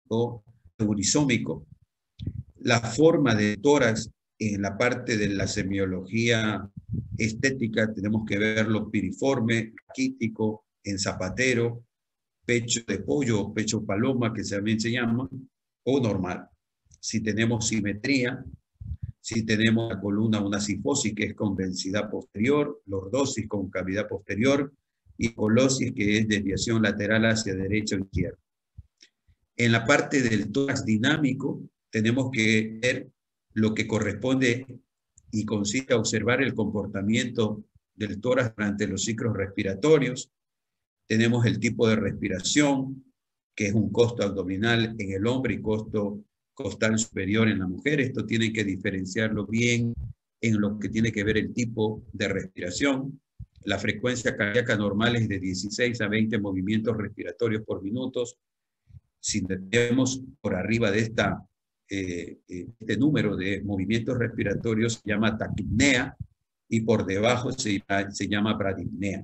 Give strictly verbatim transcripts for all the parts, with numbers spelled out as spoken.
o neurisómico. La forma de tórax en la parte de la semiología estética tenemos que verlo piriforme, raquítico, en zapatero, pecho de pollo, pecho paloma, que también se llama, o normal. Si tenemos simetría, si tenemos la columna una cifosis, que es con densidad posterior, lordosis con cavidad posterior, y colosis, que es desviación lateral hacia derecha o izquierda. En la parte del tórax dinámico, tenemos que ver lo que corresponde y consiste en observar el comportamiento del tórax durante los ciclos respiratorios. Tenemos el tipo de respiración, que es un costo abdominal en el hombre y costo costal superior en la mujer. Esto tiene que diferenciarlo bien en lo que tiene que ver el tipo de respiración. La frecuencia cardíaca normal es de dieciséis a veinte movimientos respiratorios por minuto. Si tenemos por arriba de esta, eh, este número de movimientos respiratorios, se llama taquipnea, y por debajo se, se llama bradipnea.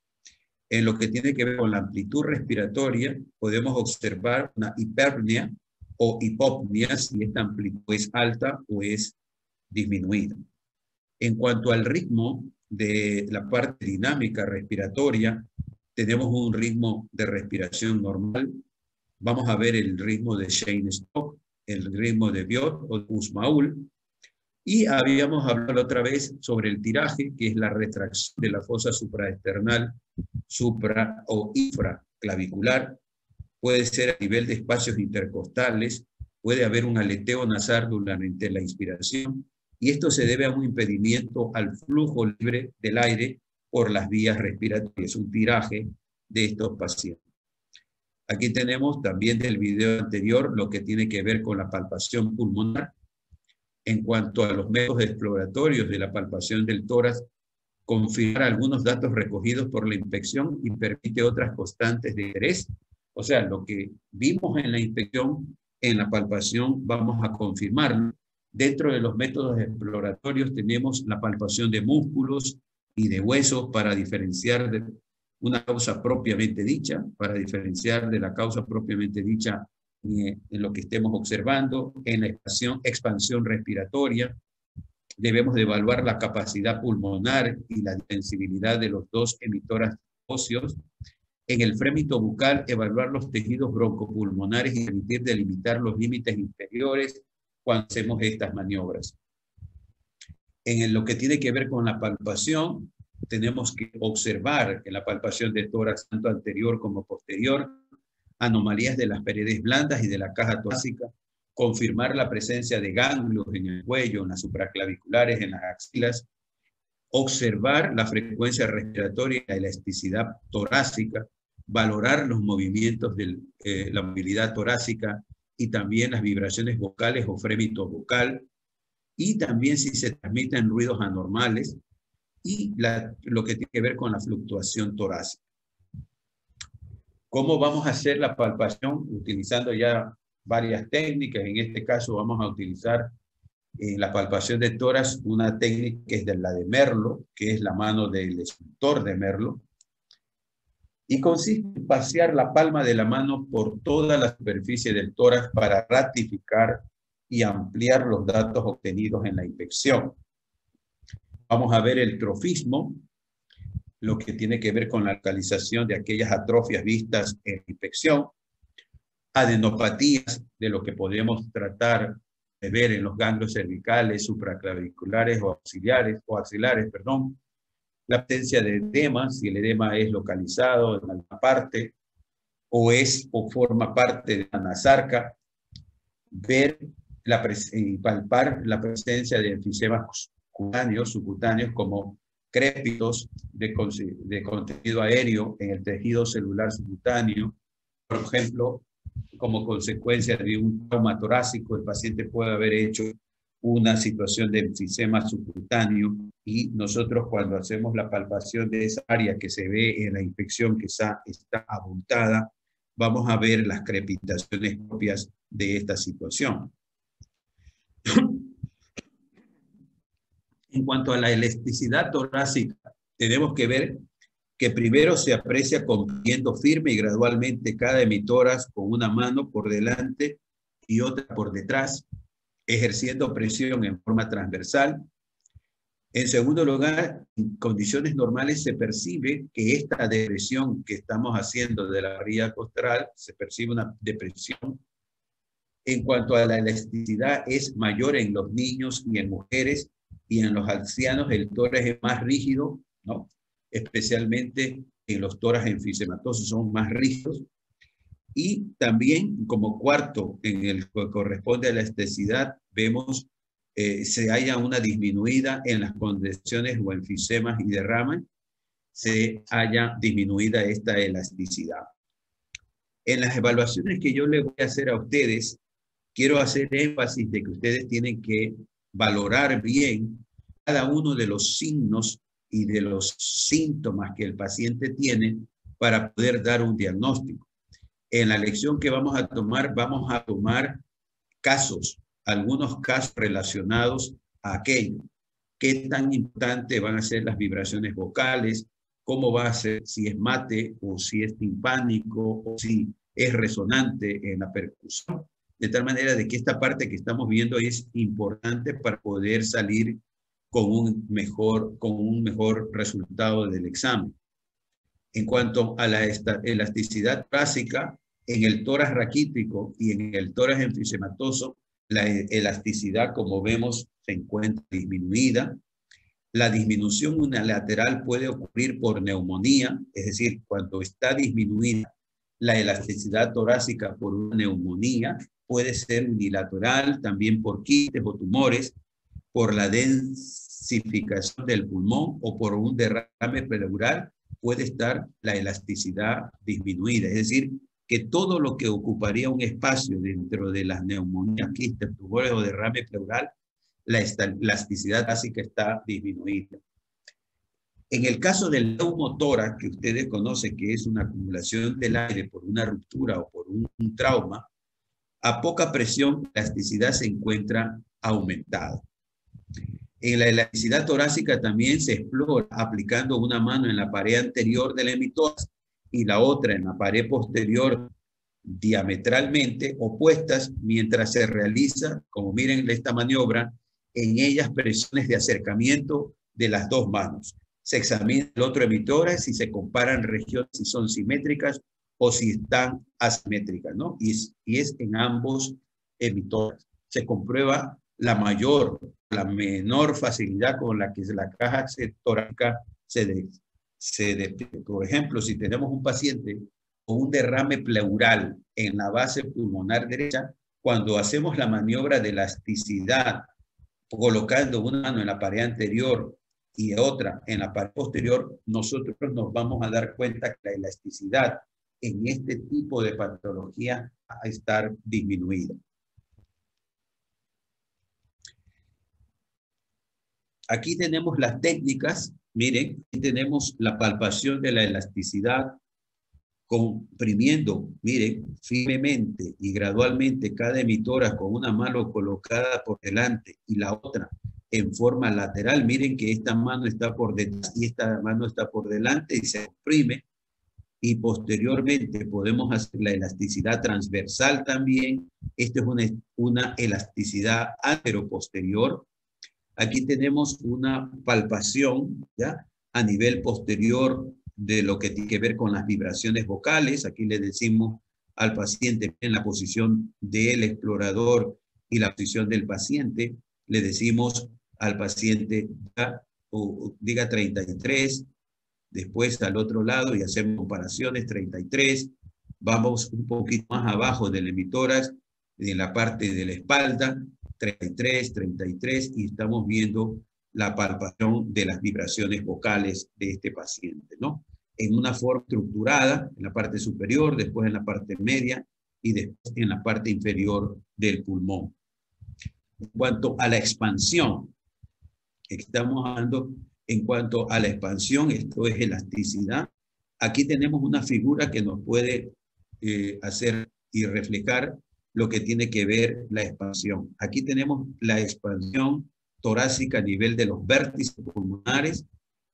En lo que tiene que ver con la amplitud respiratoria, podemos observar una hiperpnea o hipopnea, si esta amplitud es alta o es disminuida. En cuanto al ritmo de la parte dinámica respiratoria, tenemos un ritmo de respiración normal. Vamos a ver el ritmo de Cheyne-Stokes, el ritmo de Biot o de Kussmaul. Y habíamos hablado otra vez sobre el tiraje, que es la retracción de la fosa supraesternal, supra o infraclavicular. Puede ser a nivel de espacios intercostales, puede haber un aleteo nasal durante la inspiración, y esto se debe a un impedimento al flujo libre del aire por las vías respiratorias, un tiraje de estos pacientes. Aquí tenemos también del video anterior lo que tiene que ver con la palpación pulmonar. En cuanto a los métodos exploratorios de la palpación del tórax, confirmar algunos datos recogidos por la inspección y permite otras constantes de interés. O sea, lo que vimos en la inspección, en la palpación, vamos a confirmarlo. Dentro de los métodos exploratorios tenemos la palpación de músculos y de huesos para diferenciar de una causa propiamente dicha, para diferenciar de la causa propiamente dicha en lo que estemos observando. En la expansión, expansión respiratoria, debemos de evaluar la capacidad pulmonar y la sensibilidad de los dos emitoras óseos. En el frémito bucal, evaluar los tejidos broncopulmonares y permitir delimitar los límites inferiores cuando hacemos estas maniobras. En lo que tiene que ver con la palpación, tenemos que observar en la palpación de tórax, tanto anterior como posterior, anomalías de las paredes blandas y de la caja torácica, confirmar la presencia de ganglios en el cuello, en las supraclaviculares, en las axilas, observar la frecuencia respiratoria y la elasticidad torácica, valorar los movimientos de eh, la movilidad torácica y también las vibraciones vocales o frémito vocal, y también si se transmiten ruidos anormales, y la, lo que tiene que ver con la fluctuación torácica. ¿Cómo vamos a hacer la palpación? Utilizando ya varias técnicas. En este caso vamos a utilizar en la palpación de tórax una técnica que es de la de Merlo, que es la mano del escultor de Merlo, y consiste en pasear la palma de la mano por toda la superficie del tórax para ratificar y ampliar los datos obtenidos en la inspección. Vamos a ver el trofismo, lo que tiene que ver con la localización de aquellas atrofias vistas en la inspección, adenopatías, de lo que podemos tratar de ver en los ganglios cervicales, supraclaviculares o axilares, o axilares, perdón, la presencia de edema, si el edema es localizado en alguna parte, o es o forma parte de la nasarca, ver la y palpar la presencia de enfisemas cutáneos, subcutáneos, como crépitos de, de contenido aéreo en el tejido celular subcutáneo. Por ejemplo, como consecuencia de un trauma torácico, el paciente puede haber hecho una situación de enfisema subcutáneo, y nosotros cuando hacemos la palpación de esa área que se ve en la inspección que está, está abultada, vamos a ver las crepitaciones propias de esta situación. En cuanto a la elasticidad torácica, tenemos que ver que primero se aprecia comprimiendo firme y gradualmente cada emitórax con una mano por delante y otra por detrás, ejerciendo presión en forma transversal. En segundo lugar, en condiciones normales se percibe que esta depresión que estamos haciendo de la barriga costal, se percibe una depresión. En cuanto a la elasticidad, es mayor en los niños y en mujeres, y en los ancianos el tórax es más rígido, ¿no? Especialmente en los tórax enfisematosos son más rígidos. Y también, como cuarto, en el que corresponde a la elasticidad, vemos eh, se haya una disminuida en las condensaciones o enfisemas y derrames, se haya disminuida esta elasticidad. En las evaluaciones que yo les voy a hacer a ustedes, quiero hacer énfasis de que ustedes tienen que valorar bien cada uno de los signos y de los síntomas que el paciente tiene para poder dar un diagnóstico. En la lección que vamos a tomar, vamos a tomar casos, algunos casos relacionados a aquello. ¿Qué tan importante van a ser las vibraciones vocales? ¿Cómo va a ser si es mate o si es timpánico o si es resonante en la percusión? De tal manera de que esta parte que estamos viendo es importante para poder salir con un mejor, con un mejor resultado del examen. En cuanto a la elasticidad básica, en el tórax raquítico y en el tórax enfisematoso, la elasticidad, como vemos, se encuentra disminuida. La disminución unilateral puede ocurrir por neumonía, es decir, cuando está disminuida la elasticidad torácica por una neumonía, puede ser unilateral, también por quistes o tumores, por la densificación del pulmón o por un derrame pleural, puede estar la elasticidad disminuida. Es decir, que todo lo que ocuparía un espacio dentro de las neumonías, quistes, tumores o derrame pleural, la elasticidad básica está disminuida. En el caso del neumotórax, que ustedes conocen que es una acumulación del aire por una ruptura o por un, un trauma, a poca presión la elasticidad se encuentra aumentada. En la elasticidad torácica también se explora aplicando una mano en la pared anterior del emitórax y la otra en la pared posterior diametralmente opuestas mientras se realiza, como miren esta maniobra, en ellas presiones de acercamiento de las dos manos. Se examina el otro emitórax y se comparan regiones si son simétricas o si están asimétricas, ¿no? Y es, y es en ambos emitórax. Se comprueba la mayor, la menor facilidad con la que la caja torácica se de, se de, por ejemplo, si tenemos un paciente con un derrame pleural en la base pulmonar derecha, cuando hacemos la maniobra de elasticidad, colocando una mano en la pared anterior y otra en la pared posterior, nosotros nos vamos a dar cuenta que la elasticidad en este tipo de patología va a estar disminuida. Aquí tenemos las técnicas, miren, aquí tenemos la palpación de la elasticidad, comprimiendo, miren, firmemente y gradualmente cada emitora con una mano colocada por delante y la otra en forma lateral. Miren que esta mano está por detrás y esta mano está por delante y se comprime. Y posteriormente podemos hacer la elasticidad transversal también. Esta es una, una elasticidad antero-posterior. Aquí tenemos una palpación, ¿ya?, a nivel posterior de lo que tiene que ver con las vibraciones vocales. Aquí le decimos al paciente en la posición del explorador y la posición del paciente. Le decimos al paciente, ya, o, diga treinta y tres, después al otro lado y hacemos comparaciones, treinta y tres. Vamos un poquito más abajo del emitórax, en la parte de la espalda, treinta y tres, treinta y tres, y estamos viendo la palpación de las vibraciones vocales de este paciente, ¿no? En una forma estructurada, en la parte superior, después en la parte media y después en la parte inferior del pulmón. En cuanto a la expansión, estamos hablando en cuanto a la expansión, esto es elasticidad. Aquí tenemos una figura que nos puede eh, hacer y reflejar lo que tiene que ver la expansión. Aquí tenemos la expansión torácica a nivel de los vértices pulmonares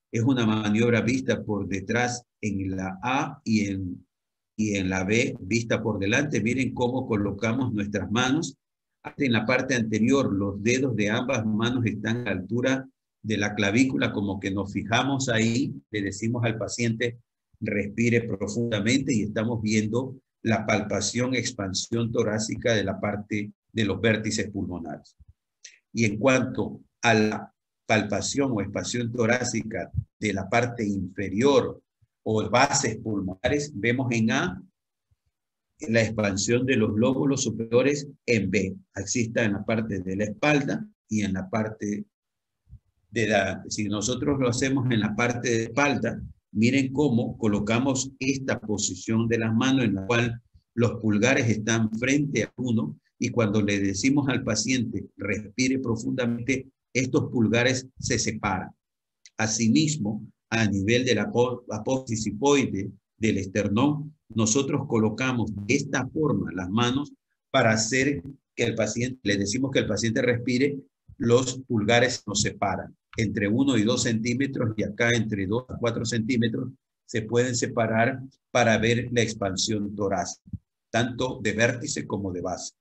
Es una maniobra vista por detrás en la A y en, y en la B vista por delante. Miren cómo colocamos nuestras manos. En la parte anterior, los dedos de ambas manos están a la altura de la clavícula, como que nos fijamos ahí, le decimos al paciente, respire profundamente y estamos viendo la palpación, expansión torácica de la parte de los vértices pulmonares. Y en cuanto a la palpación o expansión torácica de la parte inferior o bases pulmonares, vemos en A la expansión de los lóbulos superiores, en B. Existe en la parte de la espalda y en la parte de la... Si nosotros lo hacemos en la parte de espalda, miren cómo colocamos esta posición de las manos en la cual los pulgares están frente a uno y cuando le decimos al paciente respire profundamente, estos pulgares se separan. Asimismo, a nivel de la apófisis hipoide del esternón, nosotros colocamos de esta forma las manos para hacer que el paciente, le decimos que el paciente respire, los pulgares nos separan entre uno y dos centímetros y acá entre dos a cuatro centímetros se pueden separar para ver la expansión torácica, tanto de vértice como de base.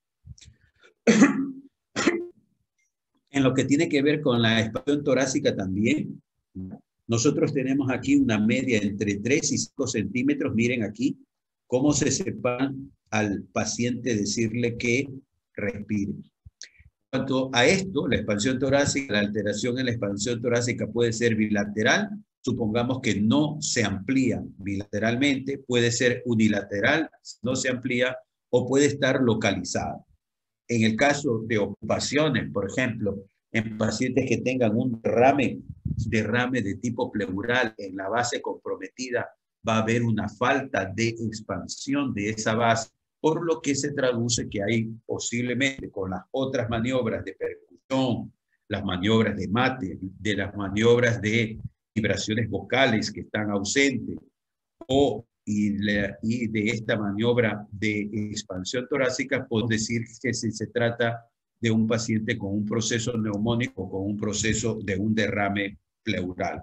En lo que tiene que ver con la expansión torácica también, nosotros tenemos aquí una media entre tres y cinco centímetros. Miren aquí cómo se separan al paciente decirle que respire. En cuanto a esto, la expansión torácica, la alteración en la expansión torácica puede ser bilateral. Supongamos que no se amplía bilateralmente, puede ser unilateral, no se amplía, o puede estar localizada. En el caso de ocupaciones, por ejemplo, en pacientes que tengan un derrame, derrame de tipo pleural en la base comprometida, va a haber una falta de expansión de esa base, por lo que se traduce que hay posiblemente con las otras maniobras de percusión, las maniobras de mate, de las maniobras de vibraciones vocales que están ausentes, o y, le, y de esta maniobra de expansión torácica, podemos decir que si se trata de un paciente con un proceso neumónico o con un proceso de un derrame pleural.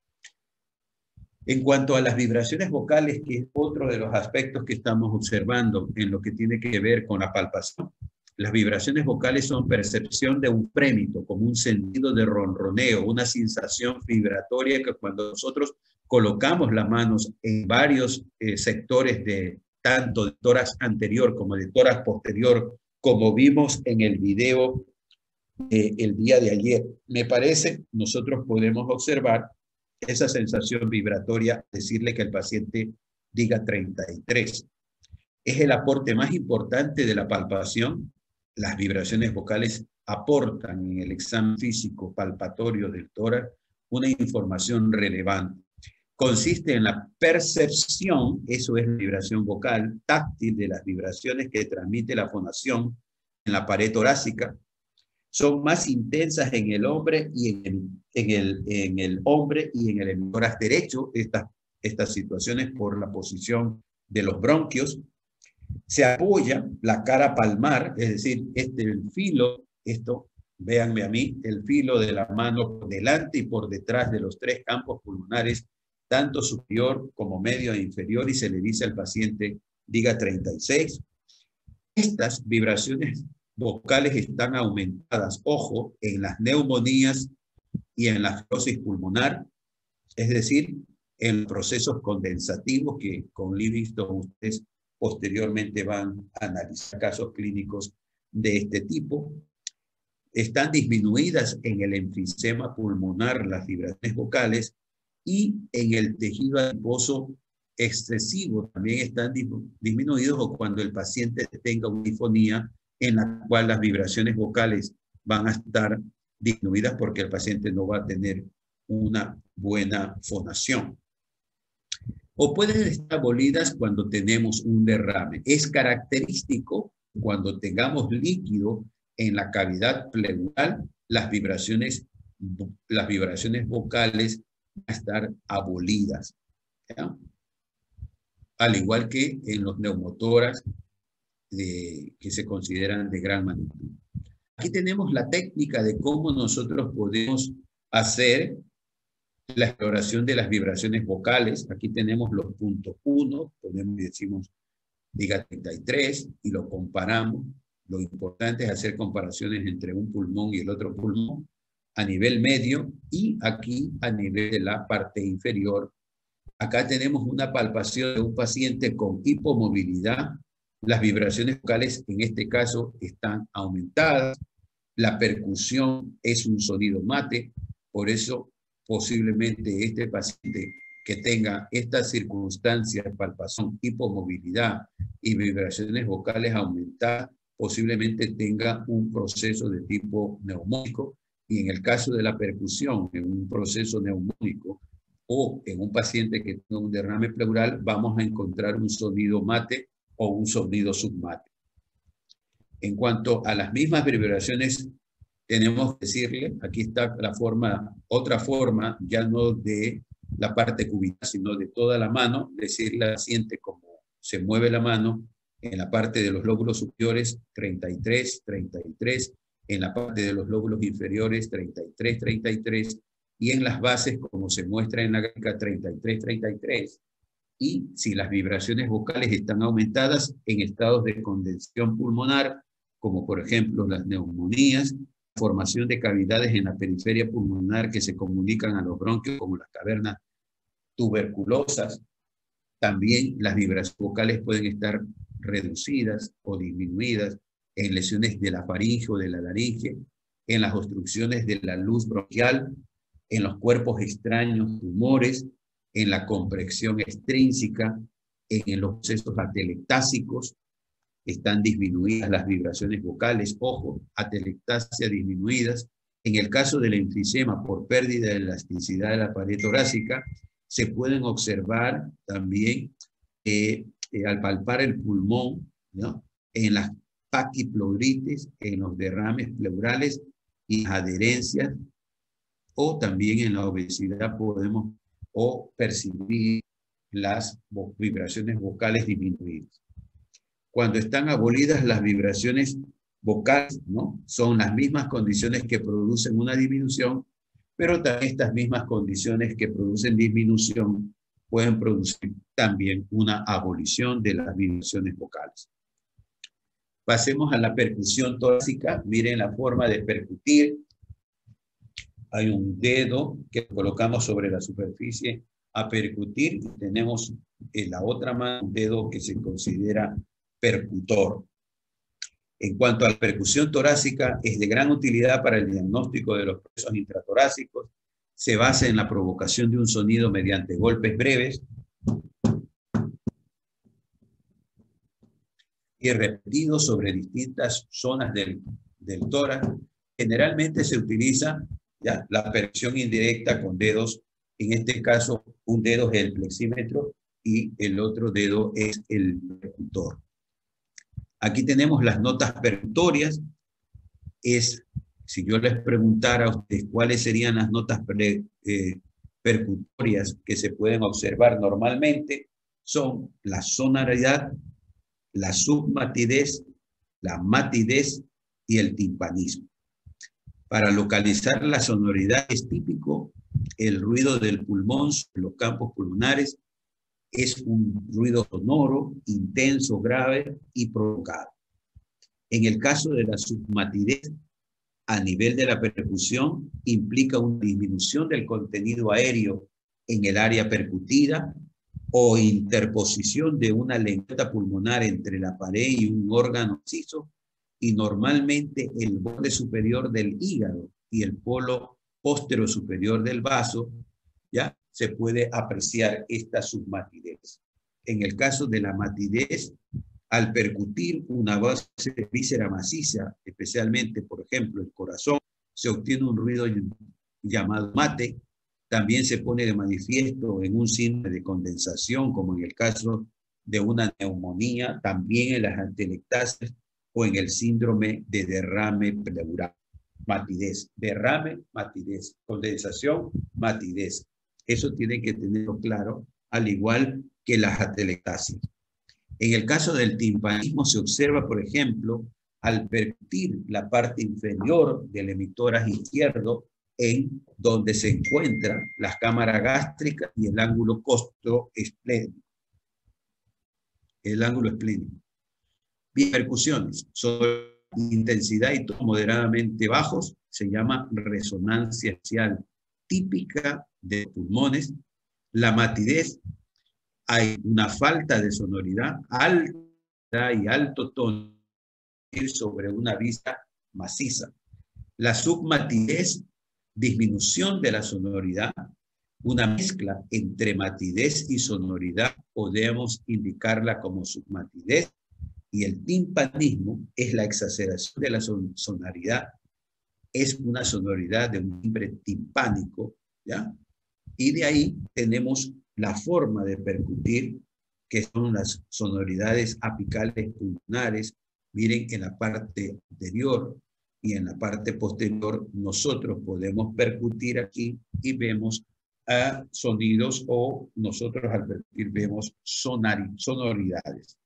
En cuanto a las vibraciones vocales, que es otro de los aspectos que estamos observando en lo que tiene que ver con la palpación, las vibraciones vocales son percepción de un prémito, como un sentido de ronroneo, una sensación vibratoria que cuando nosotros colocamos las manos en varios eh, sectores de tanto de tórax anterior como de tórax posterior, como vimos en el video eh, el día de ayer, me parece, nosotros podemos observar esa sensación vibratoria, decirle que el paciente diga treinta y tres. Es el aporte más importante de la palpación. Las vibraciones vocales aportan en el examen físico palpatorio del tórax una información relevante. Consiste en la percepción, eso es la vibración vocal, táctil de las vibraciones que transmite la fonación en la pared torácica. Son más intensas en el hombre y en el, en el, en el hombre y en el hemisferio derecho, estas, estas situaciones por la posición de los bronquios. Se apoya la cara palmar, es decir, este el filo, esto, véanme a mí, el filo de la mano por delante y por detrás de los tres campos pulmonares, tanto superior como medio e inferior, y se le dice al paciente, diga treinta y seis. Estas vibraciones vocales están aumentadas, ojo, en las neumonías y en la fibrosis pulmonar, es decir, en procesos condensativos que con Livingston ustedes posteriormente van a analizar casos clínicos de este tipo. Están disminuidas en el enfisema pulmonar las vibraciones vocales y en el tejido adiposo excesivo también están disminuidos, o cuando el paciente tenga una disfonía en la cual las vibraciones vocales van a estar disminuidas porque el paciente no va a tener una buena fonación. O pueden estar abolidas cuando tenemos un derrame. Es característico cuando tengamos líquido en la cavidad pleural, las vibraciones, las vibraciones vocales van a estar abolidas, ¿ya? Al igual que en los neumotórax de, que se consideran de gran magnitud. Aquí tenemos la técnica de cómo nosotros podemos hacer La exploración de las vibraciones vocales. Aquí tenemos los puntos uno, ponemos y decimos, diga treinta y tres, y lo comparamos. Lo importante es hacer comparaciones entre un pulmón y el otro pulmón a nivel medio y aquí a nivel de la parte inferior. Acá tenemos una palpación de un paciente con hipomovilidad. Las vibraciones vocales en este caso están aumentadas. La percusión es un sonido mate, por eso posiblemente este paciente que tenga estas circunstancias, palpación, hipomovilidad y vibraciones vocales aumentadas, posiblemente tenga un proceso de tipo neumónico, y en el caso de la percusión, en un proceso neumónico o en un paciente que tenga un derrame pleural, vamos a encontrar un sonido mate o un sonido submate. En cuanto a las mismas vibraciones, tenemos que decirle, aquí está la forma, otra forma, ya no de la parte cubital, sino de toda la mano, decirle al paciente cómo se mueve la mano en la parte de los lóbulos superiores, treinta y tres, treinta y tres, en la parte de los lóbulos inferiores, treinta y tres, treinta y tres, y en las bases, como se muestra en la gráfica, treinta y tres, treinta y tres. Y si las vibraciones vocales están aumentadas en estados de condensación pulmonar, como por ejemplo las neumonías, formación de cavidades en la periferia pulmonar que se comunican a los bronquios, como las cavernas tuberculosas, también las vibraciones vocales pueden estar reducidas o disminuidas en lesiones de la faringe o de la laringe, en las obstrucciones de la luz bronquial, en los cuerpos extraños, tumores, en la compresión extrínseca, en los procesos atelectásicos, están disminuidas las vibraciones vocales, ojo, atelectasia disminuidas. En el caso del enfisema por pérdida de elasticidad de la pared torácica, se pueden observar también eh, eh, al palpar el pulmón, ¿no?, en las paquipleuritis, en los derrames pleurales y adherencias, o también en la obesidad podemos o percibir las vibraciones vocales disminuidas. Cuando están abolidas las vibraciones vocales, ¿no?, son las mismas condiciones que producen una disminución, pero también estas mismas condiciones que producen disminución pueden producir también una abolición de las vibraciones vocales. Pasemos a la percusión torácica. Miren la forma de percutir. Hay un dedo que colocamos sobre la superficie a percutir y tenemos en la otra mano un dedo que se considera percutor. En cuanto a la percusión torácica, es de gran utilidad para el diagnóstico de los procesos intratorácicos. Se basa en la provocación de un sonido mediante golpes breves y repetidos sobre distintas zonas del, del tórax. Generalmente se utiliza ya la percusión indirecta con dedos. En este caso, un dedo es el plexímetro y el otro dedo es el percutor. Aquí tenemos las notas percutorias. Es, si yo les preguntara a ustedes cuáles serían las notas pre, eh, percutorias que se pueden observar normalmente, son la sonoridad, la submatidez, la matidez y el timpanismo. Para localizar la sonoridad es típico el ruido del pulmón sobre los campos pulmonares. Es un ruido sonoro, intenso, grave y provocado. En el caso de la submatidez, a nivel de la percusión, implica una disminución del contenido aéreo en el área percutida o interposición de una lengüeta pulmonar entre la pared y un órgano macizo, y normalmente el borde superior del hígado y el polo póstero superior del vaso, ya se puede apreciar esta submatidez. En el caso de la matidez, al percutir una base de víscera maciza, especialmente, por ejemplo, el corazón, se obtiene un ruido llamado mate. También se pone de manifiesto en un síndrome de condensación, como en el caso de una neumonía, también en las atelectasias o en el síndrome de derrame pleural. Matidez, derrame, matidez, condensación, matidez. Eso tiene que tenerlo claro, al igual que las atelectasias. En el caso del timpanismo se observa, por ejemplo, al percutir la parte inferior del emitórax izquierdo, en donde se encuentra la cámara gástrica y el ángulo costoesplénico. El ángulo esplénico. Bien, percusiones. Sobre intensidad y tonos moderadamente bajos se llama resonancia axial, típica de pulmones. La matidez, hay una falta de sonoridad, alta y alto tono sobre una vista maciza. La submatidez, disminución de la sonoridad, una mezcla entre matidez y sonoridad, podemos indicarla como submatidez, y el timpanismo es la exacerbación de la son sonoridad, es una sonoridad de un timbre timpánico, ¿ya? Y de ahí tenemos la forma de percutir, que son las sonoridades apicales pulmonares. Miren, en la parte anterior y en la parte posterior nosotros podemos percutir aquí y vemos a sonidos, o nosotros al percutir vemos sonari, sonoridades.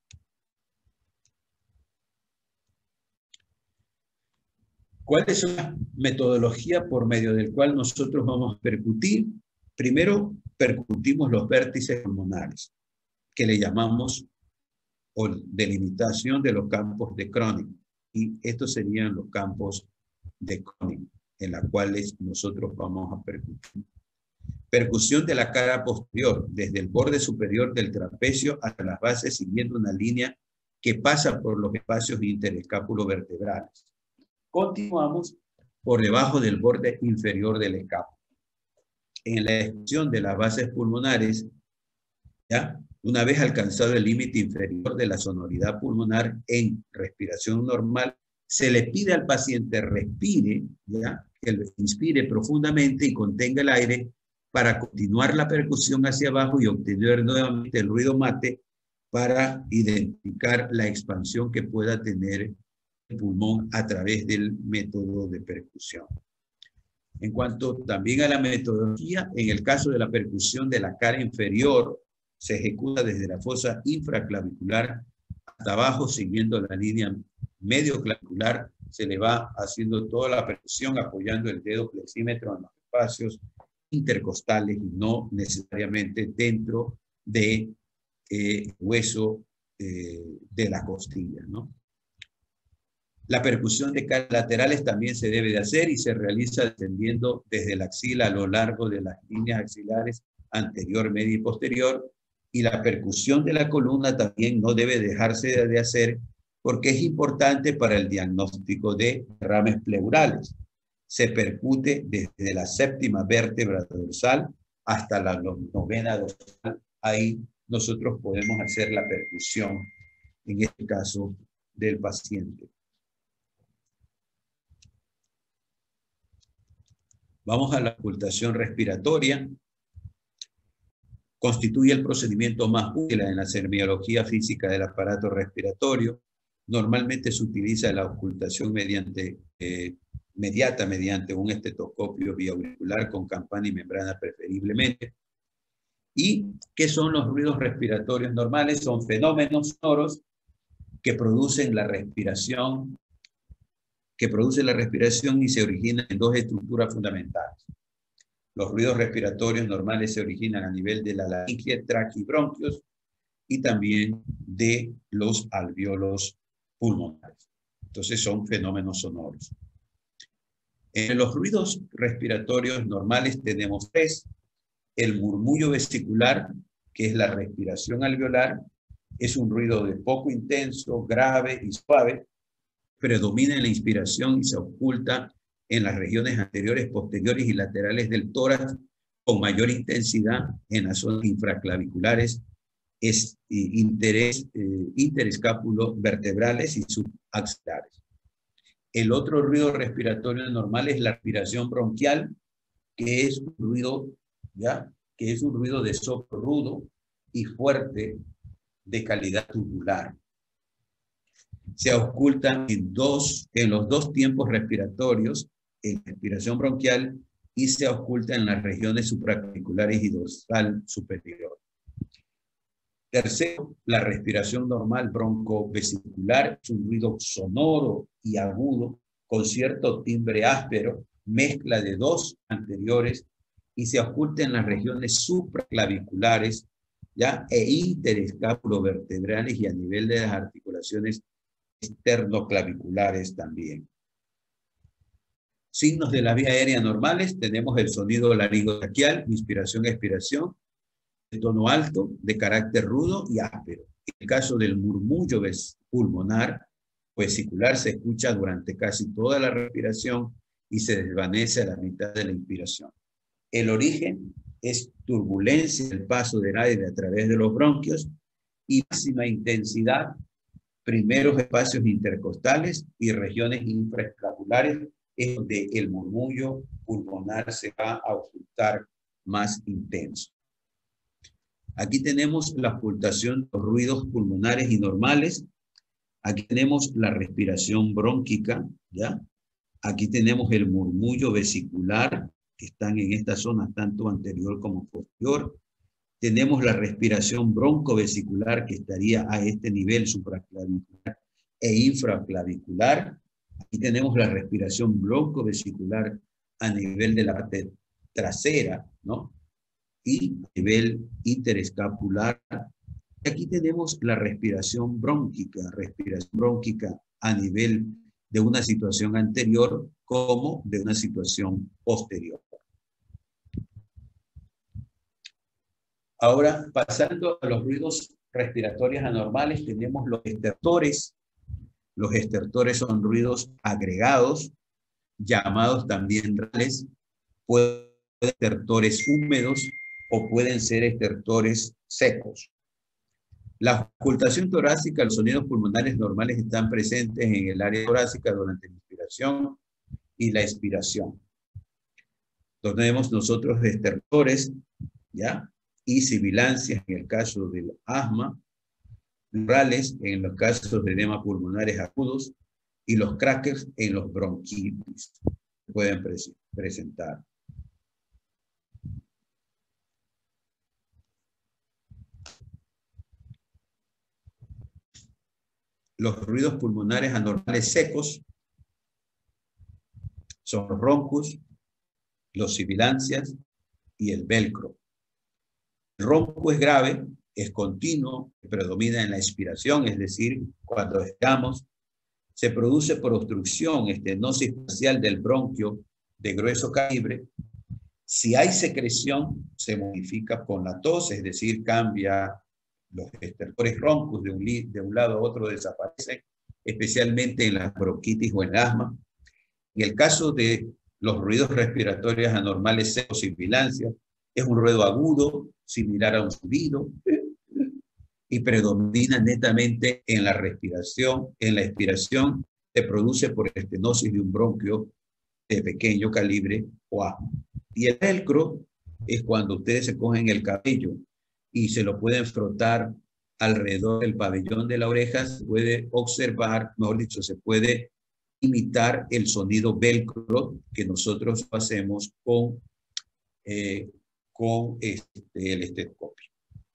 ¿Cuál es la metodología por medio del cual nosotros vamos a percutir? Primero, percutimos los vértices pulmonares, que le llamamos o delimitación de los campos de Cronin. Y estos serían los campos de Cronin, en los cuales nosotros vamos a percutir. Percusión de la cara posterior, desde el borde superior del trapecio hasta las bases, siguiendo una línea que pasa por los espacios interescápulo-vertebrales. Continuamos por debajo del borde inferior del escápulo. En la ejecución de las bases pulmonares, ¿ya? Una vez alcanzado el límite inferior de la sonoridad pulmonar en respiración normal, se le pide al paciente respire, ¿ya? Que inspire profundamente y contenga el aire para continuar la percusión hacia abajo y obtener nuevamente el ruido mate para identificar la expansión que pueda tener el pulmón a través del método de percusión. En cuanto también a la metodología, en el caso de la percusión de la cara inferior, se ejecuta desde la fosa infraclavicular hasta abajo, siguiendo la línea medioclavicular. Se le va haciendo toda la percusión apoyando el dedo flexímetro en los espacios intercostales y no necesariamente dentro de eh, hueso eh, de la costilla, ¿no? La percusión de caras laterales también se debe de hacer y se realiza descendiendo desde la axila a lo largo de las líneas axilares anterior, media y posterior. Y la percusión de la columna también no debe dejarse de hacer porque es importante para el diagnóstico de derrames pleurales. Se percute desde la séptima vértebra dorsal hasta la novena dorsal. Ahí nosotros podemos hacer la percusión, en este caso, del paciente. Vamos a la ocultación respiratoria. Constituye el procedimiento más útil en la semiología física del aparato respiratorio. Normalmente se utiliza la ocultación mediante, eh, mediata mediante un estetoscopio biauricular con campana y membrana preferiblemente. ¿Y qué son los ruidos respiratorios normales? Son fenómenos sonoros que producen la respiración que produce la respiración y se originan en dos estructuras fundamentales. Los ruidos respiratorios normales se originan a nivel de la laringe, tráquea y bronquios y también de los alvéolos pulmonares. Entonces son fenómenos sonoros. En los ruidos respiratorios normales tenemos tres. El murmullo vesicular, que es la respiración alveolar, es un ruido de poco intenso, grave y suave. Predomina en la inspiración y se oculta en las regiones anteriores, posteriores y laterales del tórax, con mayor intensidad en las zonas infraclaviculares, es, eh, interés, eh, interescápulo vertebrales y subaxilares. El otro ruido respiratorio normal es la respiración bronquial, que es un ruido, ¿ya? que es un ruido de soplo rudo y fuerte de calidad tubular. Se ocultan en, dos, en los dos tiempos respiratorios, en la respiración bronquial, y se oculta en las regiones supraclaviculares y dorsal superior. Tercero, la respiración normal broncovesicular es un ruido sonoro y agudo con cierto timbre áspero, mezcla de dos anteriores y se oculta en las regiones supraclaviculares, ¿ya? E interescapulovertebrales y a nivel de las articulaciones externoclaviculares también. Signos de la vía aérea normales, tenemos el sonido laringotraqueal, inspiración, expiración, de tono alto, de carácter rudo y áspero. En el caso del murmullo pulmonar o vesicular se escucha durante casi toda la respiración y se desvanece a la mitad de la inspiración. El origen es turbulencia del paso del aire a través de los bronquios y máxima intensidad, primeros espacios intercostales y regiones infraescapulares, es donde el murmullo pulmonar se va a ocultar más intenso. Aquí tenemos la ocultación de los ruidos pulmonares y normales. Aquí tenemos la respiración brónquica, ¿ya? Aquí tenemos el murmullo vesicular, que están en esta zona tanto anterior como posterior. Tenemos la respiración broncovesicular, que estaría a este nivel supraclavicular e infraclavicular. Aquí tenemos la respiración broncovesicular a nivel de la parte trasera, ¿no? Y a nivel interescapular. Aquí tenemos la respiración brónquica, respiración brónquica a nivel de una situación anterior como de una situación posterior. Ahora, pasando a los ruidos respiratorios anormales, tenemos los estertores. Los estertores son ruidos agregados, llamados también rales. Pueden ser estertores húmedos o pueden ser estertores secos. La ocultación torácica, los sonidos pulmonares normales están presentes en el área torácica durante la inspiración y la expiración. Entonces tenemos nosotros estertores, ¿ya? Y sibilancias en el caso del asma, rales en los casos de edema pulmonares agudos y los crackers en los bronquitis pueden pres presentar. Los ruidos pulmonares anormales secos son los roncos, los sibilancias y el velcro. El ronco es grave, es continuo, predomina en la expiración, es decir, cuando expiramos, se produce por obstrucción, estenosis parcial del bronquio de grueso calibre. Si hay secreción, se modifica con la tos, es decir, cambia los estertores roncos de un, de un lado a otro, desaparecen, especialmente en la bronquitis o en el asma. En el caso de los ruidos respiratorios anormales secos y sibilancias, es un ruido agudo, similar a un zumbido, y predomina netamente en la respiración. En la expiración se produce por estenosis de un bronquio de pequeño calibre o asma. Y el velcro es cuando ustedes se cogen el cabello y se lo pueden frotar alrededor del pabellón de la oreja, se puede observar, mejor dicho, se puede imitar el sonido velcro que nosotros hacemos con, eh, con este, el estetoscopio.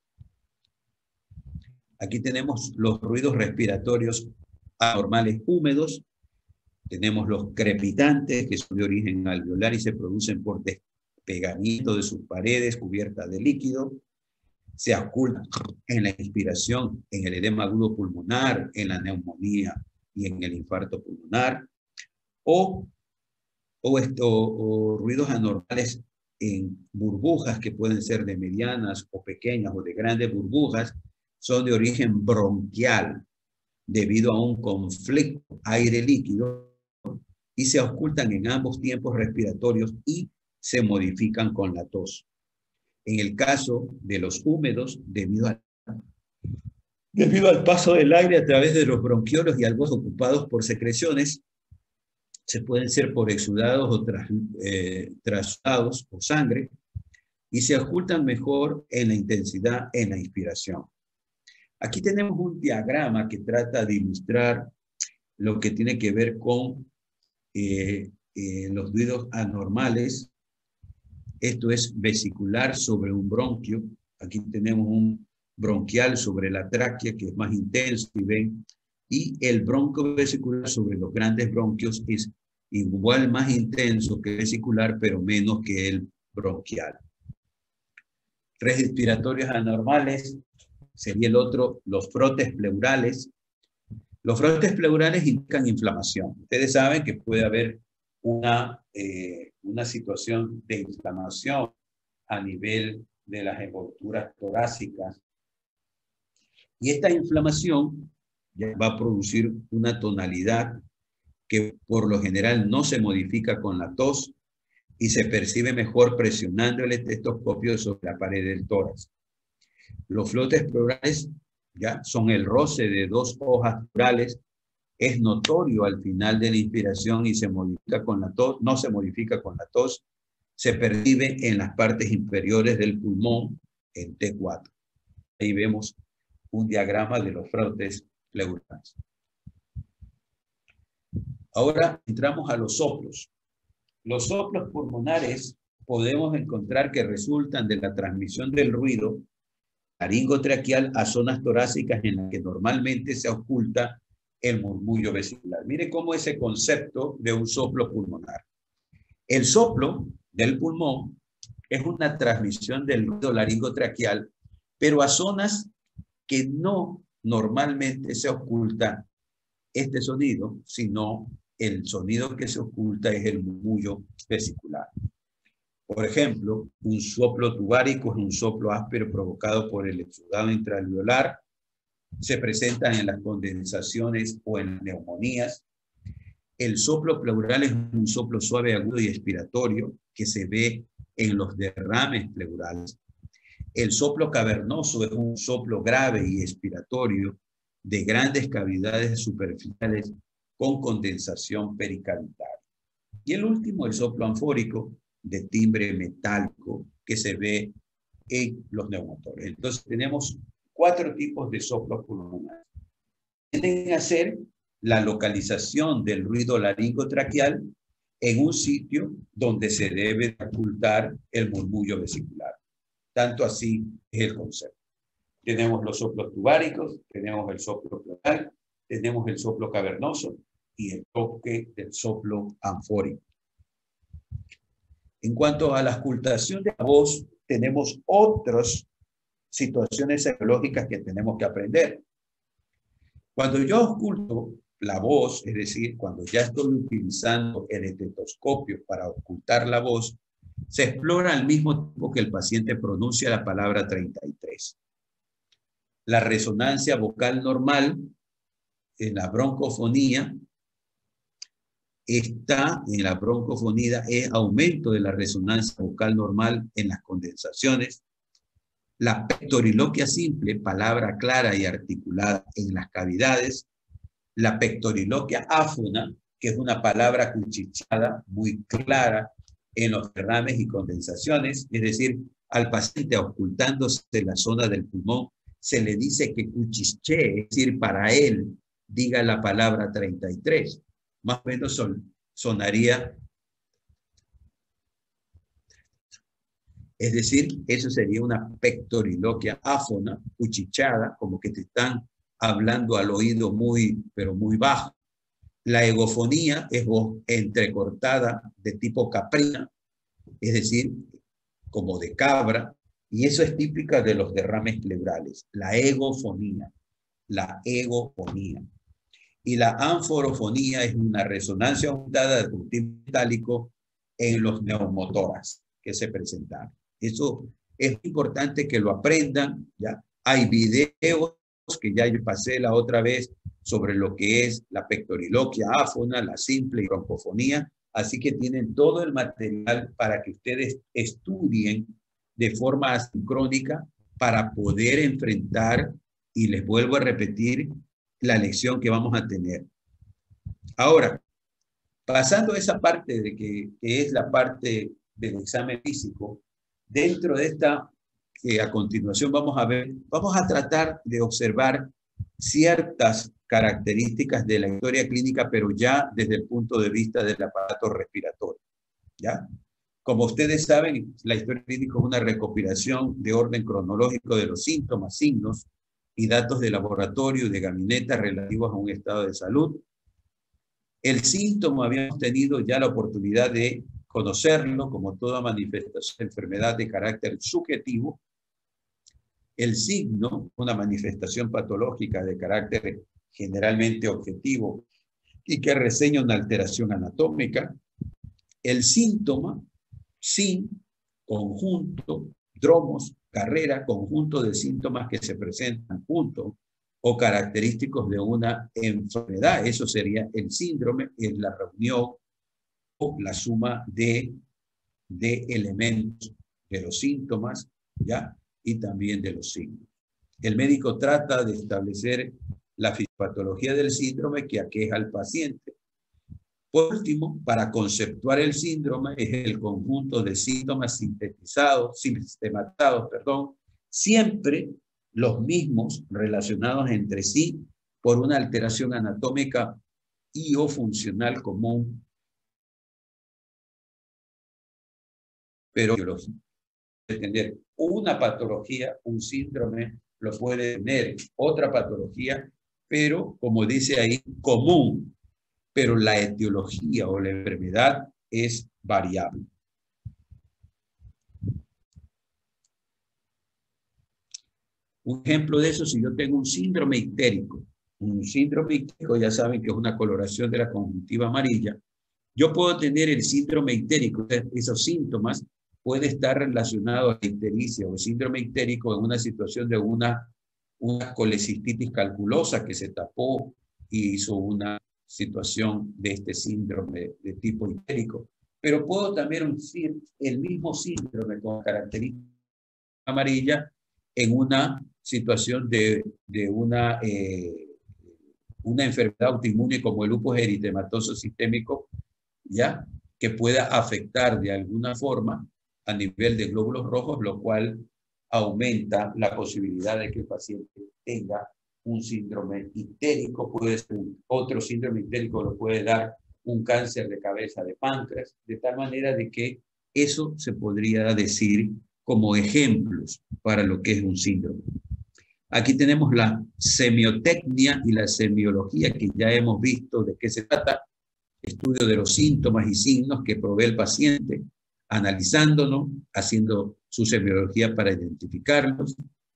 Aquí tenemos los ruidos respiratorios anormales húmedos. Tenemos los crepitantes, que son de origen alveolar y se producen por despegamiento de sus paredes cubiertas de líquido. Se ocultan en la inspiración, en el edema agudo pulmonar, en la neumonía y en el infarto pulmonar. O, o, esto, o ruidos anormales en burbujas que pueden ser de medianas o pequeñas o de grandes burbujas, son de origen bronquial debido a un conflicto aire-líquido y se ocultan en ambos tiempos respiratorios y se modifican con la tos. En el caso de los húmedos, debido, a, debido al paso del aire a través de los bronquiolos y algo ocupados por secreciones, se pueden ser por exudados o tras, eh, traslados o sangre y se ocultan mejor en la intensidad en la inspiración. Aquí tenemos un diagrama que trata de ilustrar lo que tiene que ver con eh, eh, los ruidos anormales. Esto es vesicular sobre un bronquio. Aquí tenemos un bronquial sobre la tráquea, que es más intenso, y ven. Y el bronco vesicular sobre los grandes bronquios es igual más intenso que el vesicular, pero menos que el bronquial. Respiratorios anormales sería el otro, los frotes pleurales. Los frotes pleurales indican inflamación. Ustedes saben que puede haber una, eh, una situación de inflamación a nivel de las envolturas torácicas. Y esta inflamación ya va a producir una tonalidad que por lo general no se modifica con la tos y se percibe mejor presionando el estetoscopio sobre la pared del tórax. Los flotes pleurales ya son el roce de dos hojas pleurales, es notorio al final de la inspiración y se modifica con la tos, no se modifica con la tos, se percibe en las partes inferiores del pulmón en T cuatro. Ahí vemos un diagrama de los frotes pleurales. Ahora entramos a los soplos. Los soplos pulmonares podemos encontrar que resultan de la transmisión del ruido laringotraqueal a zonas torácicas en las que normalmente se oculta el murmullo vesicular. Mire cómo ese concepto de un soplo pulmonar. El soplo del pulmón es una transmisión del ruido laringotraqueal, pero a zonas que no normalmente se oculta este sonido, sino el sonido que se oculta es el murmullo vesicular. Por ejemplo, un soplo tubárico es un soplo áspero provocado por el exudado intraalveolar. Se presentan en las condensaciones o en neumonías. El soplo pleural es un soplo suave, agudo y expiratorio que se ve en los derrames pleurales. El soplo cavernoso es un soplo grave y expiratorio de grandes cavidades superficiales con condensación pericavital. Y el último, el soplo anfórico, de timbre metálico que se ve en los neumotores. Entonces tenemos cuatro tipos de soplos pulmonares. Tienen que ser la localización del ruido laringotraqueal en un sitio donde se debe ocultar el murmullo vesicular. Tanto así es el concepto. Tenemos los soplos tubáricos, tenemos el soplo pleural, tenemos el soplo cavernoso y el toque del soplo anfórico. En cuanto a la auscultación de la voz, tenemos otras situaciones psicológicas que tenemos que aprender. Cuando yo ausculto la voz, es decir, cuando ya estoy utilizando el estetoscopio para auscultar la voz, se explora al mismo tiempo que el paciente pronuncia la palabra treinta y tres. La resonancia vocal normal en la broncofonía está en la broncofonía, es aumento de la resonancia vocal normal en las condensaciones. La pectoriloquia simple, palabra clara y articulada en las cavidades. La pectoriloquia áfona, que es una palabra cuchicheada, muy clara en los derrames y condensaciones, es decir, al paciente ocultándose en la zona del pulmón, se le dice que cuchichee, es decir, para él diga la palabra treinta y tres. Más o menos son, sonaría, es decir, eso sería una pectoriloquia áfona, cuchichada, como que te están hablando al oído muy, pero muy bajo. La egofonía es voz entrecortada de tipo caprina, es decir, como de cabra, y eso es típica de los derrames pleurales, la egofonía, la egofonía. Y la anforofonía es una resonancia aumentada de timbre metálico en los neumotoras que se presentaron. Eso es importante que lo aprendan, ¿ya? Hay videos que ya yo pasé la otra vez sobre lo que es la pectoriloquia áfona, la simple y broncofonía, así que tienen todo el material para que ustedes estudien de forma asincrónica para poder enfrentar, y les vuelvo a repetir, la lección que vamos a tener. Ahora, pasando a esa parte de que, que es la parte del examen físico, dentro de esta que a continuación vamos a ver, vamos a tratar de observar ciertas características de la historia clínica, pero ya desde el punto de vista del aparato respiratorio, ¿ya? Como ustedes saben, la historia clínica es una recopilación de orden cronológico de los síntomas, signos y datos de laboratorio y de gabinete relativos a un estado de salud. El síntoma, habíamos tenido ya la oportunidad de conocerlo como toda manifestación de enfermedad de carácter subjetivo. El signo, una manifestación patológica de carácter generalmente objetivo y que reseña una alteración anatómica. El síntoma, sin, conjunto, dromos, carrera, conjunto de síntomas que se presentan juntos o característicos de una enfermedad. Eso sería el síndrome, es la reunión o la suma de, de elementos de los síntomas, ¿ya? Y también de los signos. El médico trata de establecer la fisiopatología del síndrome que aqueja al paciente. Por último, para conceptuar el síndrome es el conjunto de síntomas sintetizados, sistematizados, perdón, siempre los mismos relacionados entre sí por una alteración anatómica y o funcional común, pero entender una patología, un síndrome lo puede tener, otra patología, pero como dice ahí, común, pero la etiología o la enfermedad es variable. Un ejemplo de eso, si yo tengo un síndrome ictérico, un síndrome ictérico ya saben que es una coloración de la conjuntiva amarilla, yo puedo tener el síndrome ictérico, esos síntomas puede estar relacionado a la ictericia o el síndrome ictérico en una situación de una, una colecistitis calculosa que se tapó y hizo una situación de este síndrome de tipo ictérico. Pero puedo también decir el mismo síndrome con característica amarilla en una situación de, de una, eh, una enfermedad autoinmune como el lupus eritematoso sistémico, ¿ya? Que pueda afectar de alguna forma a nivel de glóbulos rojos, lo cual aumenta la posibilidad de que el paciente tenga un síndrome ictérico. Puede ser otro síndrome ictérico, lo puede dar un cáncer de cabeza de páncreas, de tal manera de que eso se podría decir como ejemplos para lo que es un síndrome. Aquí tenemos la semiotecnia y la semiología, que ya hemos visto de qué se trata. Estudio de los síntomas y signos que provee el paciente, analizándolos, haciendo su semiología para identificarlos.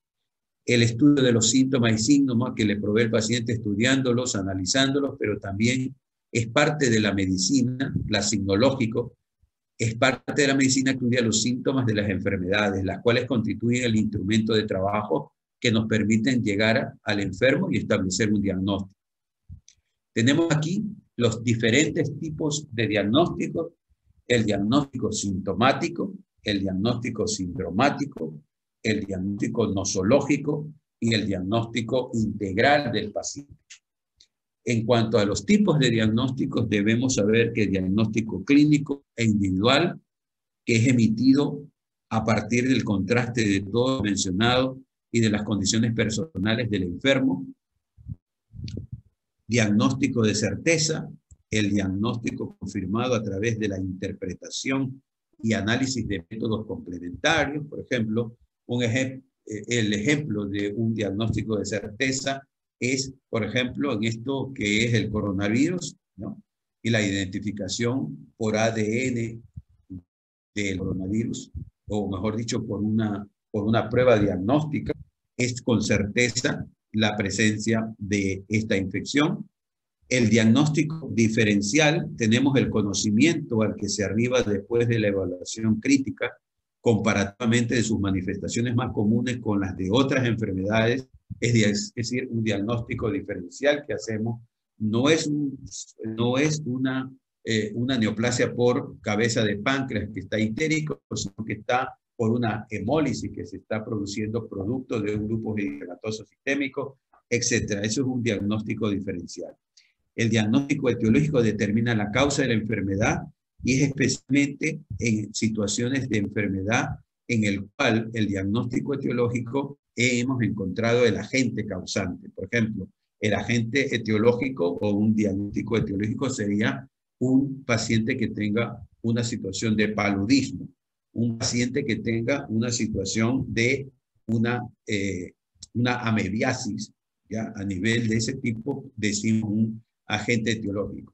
El estudio de los síntomas y signos que le provee el paciente, estudiándolos, analizándolos, pero también es parte de la medicina, la signológico, es parte de la medicina que estudia los síntomas de las enfermedades, las cuales constituyen el instrumento de trabajo que nos permiten llegar al enfermo y establecer un diagnóstico. Tenemos aquí los diferentes tipos de diagnósticos: el diagnóstico sintomático, el diagnóstico sindromático, el diagnóstico nosológico y el diagnóstico integral del paciente. En cuanto a los tipos de diagnósticos, debemos saber que el diagnóstico clínico e individual, que es emitido a partir del contraste de todo lo mencionado y de las condiciones personales del enfermo. Diagnóstico de certeza, el diagnóstico confirmado a través de la interpretación y análisis de métodos complementarios. Por ejemplo, un ejem el ejemplo de un diagnóstico de certeza es, por ejemplo, en esto que es el coronavirus, ¿no? Y la identificación por A D N del coronavirus, o mejor dicho, por una, por una prueba diagnóstica, es con certeza la presencia de esta infección. El diagnóstico diferencial, tenemos el conocimiento al que se arriba después de la evaluación crítica, comparativamente de sus manifestaciones más comunes con las de otras enfermedades, es decir, un diagnóstico diferencial que hacemos. No es, un, no es una, eh, una neoplasia por cabeza de páncreas que está ictérico, sino que está por una hemólisis que se está produciendo producto de un lupus eritematoso sistémico, etcétera. Eso es un diagnóstico diferencial. El diagnóstico etiológico determina la causa de la enfermedad y es especialmente en situaciones de enfermedad en el cual el diagnóstico etiológico hemos encontrado el agente causante. Por ejemplo, el agente etiológico o un diagnóstico etiológico sería un paciente que tenga una situación de paludismo, un paciente que tenga una situación de una, eh, una amebiasis, ¿ya? A nivel de ese tipo decimos un agente etiológico.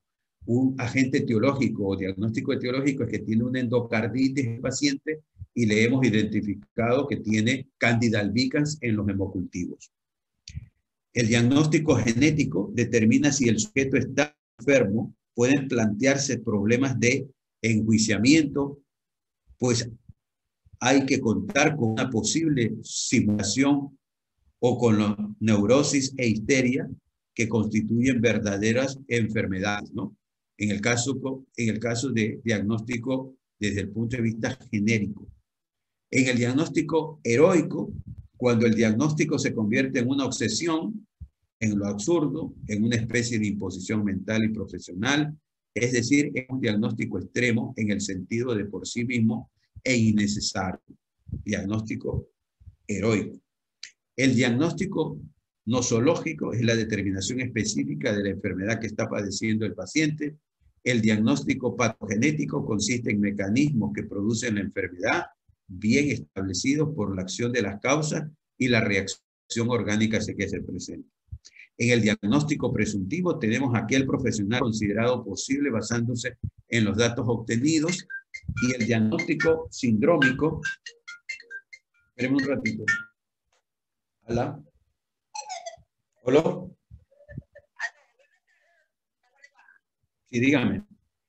Un agente etiológico o diagnóstico etiológico es que tiene una endocarditis el paciente y le hemos identificado que tiene Candida albicans en los hemocultivos. El diagnóstico genético determina si el sujeto está enfermo. Pueden plantearse problemas de enjuiciamiento, pues hay que contar con una posible simulación o con la neurosis e histeria que constituyen verdaderas enfermedades, ¿no? En el caso, en el caso de diagnóstico desde el punto de vista genérico. En el diagnóstico heroico, cuando el diagnóstico se convierte en una obsesión, en lo absurdo, en una especie de imposición mental y profesional, es decir, es un diagnóstico extremo en el sentido de por sí mismo e innecesario. Diagnóstico heroico. El diagnóstico nosológico es la determinación específica de la enfermedad que está padeciendo el paciente. El diagnóstico patogenético consiste en mecanismos que producen la enfermedad bien establecidos por la acción de las causas y la reacción orgánica que se presenta. En el diagnóstico presuntivo tenemos aquel profesional considerado posible basándose en los datos obtenidos, y el diagnóstico sindrómico. Esperemos un ratito. Hola. Hola. Sí, dígame.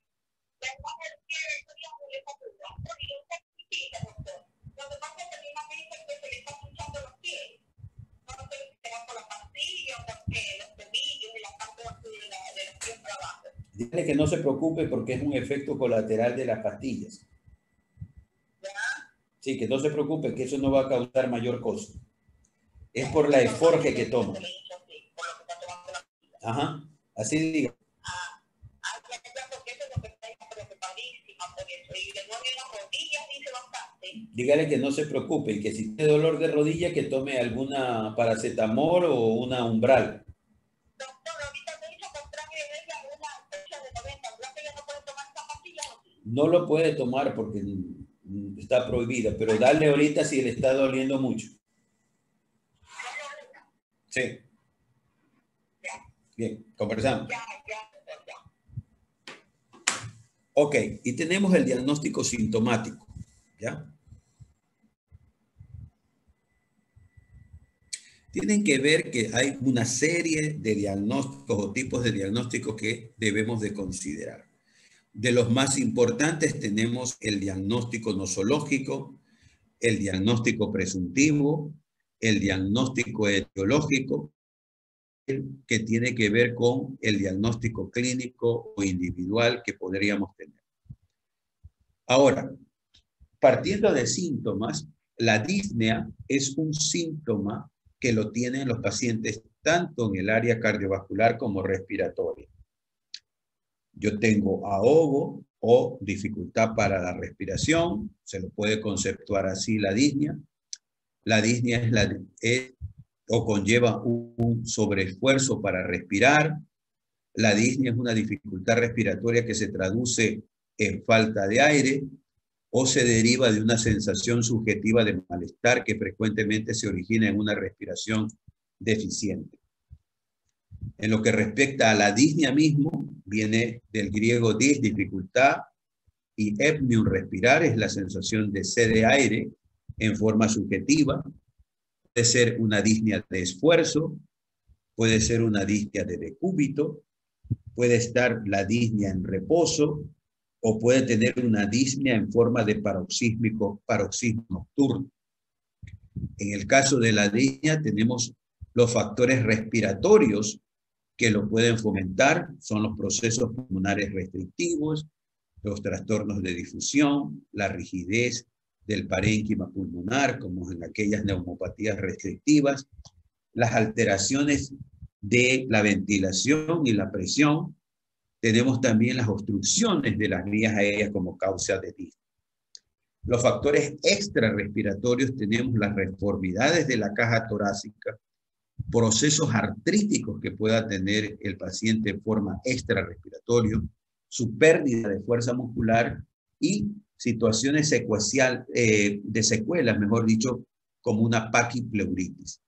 Dígale que no se preocupe porque es un efecto colateral de las pastillas. Sí, que no se preocupe, que eso no va a causar mayor costo. Es por la esforge que toma. Ajá, así diga. Dígale que no se preocupe y que si tiene dolor de rodilla que tome alguna paracetamol o una umbral. No lo puede tomar porque está prohibida, pero dale ahorita si le está doliendo mucho. Sí. Bien, conversamos. Ok, y tenemos el diagnóstico sintomático, ¿ya? Tienen que ver que hay una serie de diagnósticos o tipos de diagnósticos que debemos de considerar. De los más importantes tenemos el diagnóstico nosológico, el diagnóstico presuntivo, el diagnóstico etiológico, que tiene que ver con el diagnóstico clínico o individual que podríamos tener. Ahora, partiendo de síntomas, la disnea es un síntoma que lo tienen los pacientes tanto en el área cardiovascular como respiratoria. Yo tengo ahogo o dificultad para la respiración, se lo puede conceptuar así la disnea. La disnea es la, es, o conlleva un, un sobreesfuerzo para respirar. La disnea es una dificultad respiratoria que se traduce en falta de aire o se deriva de una sensación subjetiva de malestar que frecuentemente se origina en una respiración deficiente. En lo que respecta a la disnea mismo, viene del griego dis, dificultad, y apneum, respirar, es la sensación de sed de aire en forma subjetiva. Puede ser una disnea de esfuerzo, puede ser una disnea de decúbito, puede estar la disnea en reposo, o puede tener una disnea en forma de paroxísmico, paroxismo nocturno. En el caso de la disnea tenemos los factores respiratorios que lo pueden fomentar, son los procesos pulmonares restrictivos, los trastornos de difusión, la rigidez del parénquima pulmonar, como en aquellas neumopatías restrictivas, las alteraciones de la ventilación y la presión. Tenemos también las obstrucciones de las vías aéreas como causa de disnea. Los factores extrarrespiratorios tenemos las deformidades de la caja torácica, procesos artríticos que pueda tener el paciente en forma extrarrespiratoria, su pérdida de fuerza muscular y situaciones secuencial, eh, de secuelas, mejor dicho, como una paquipleuritis.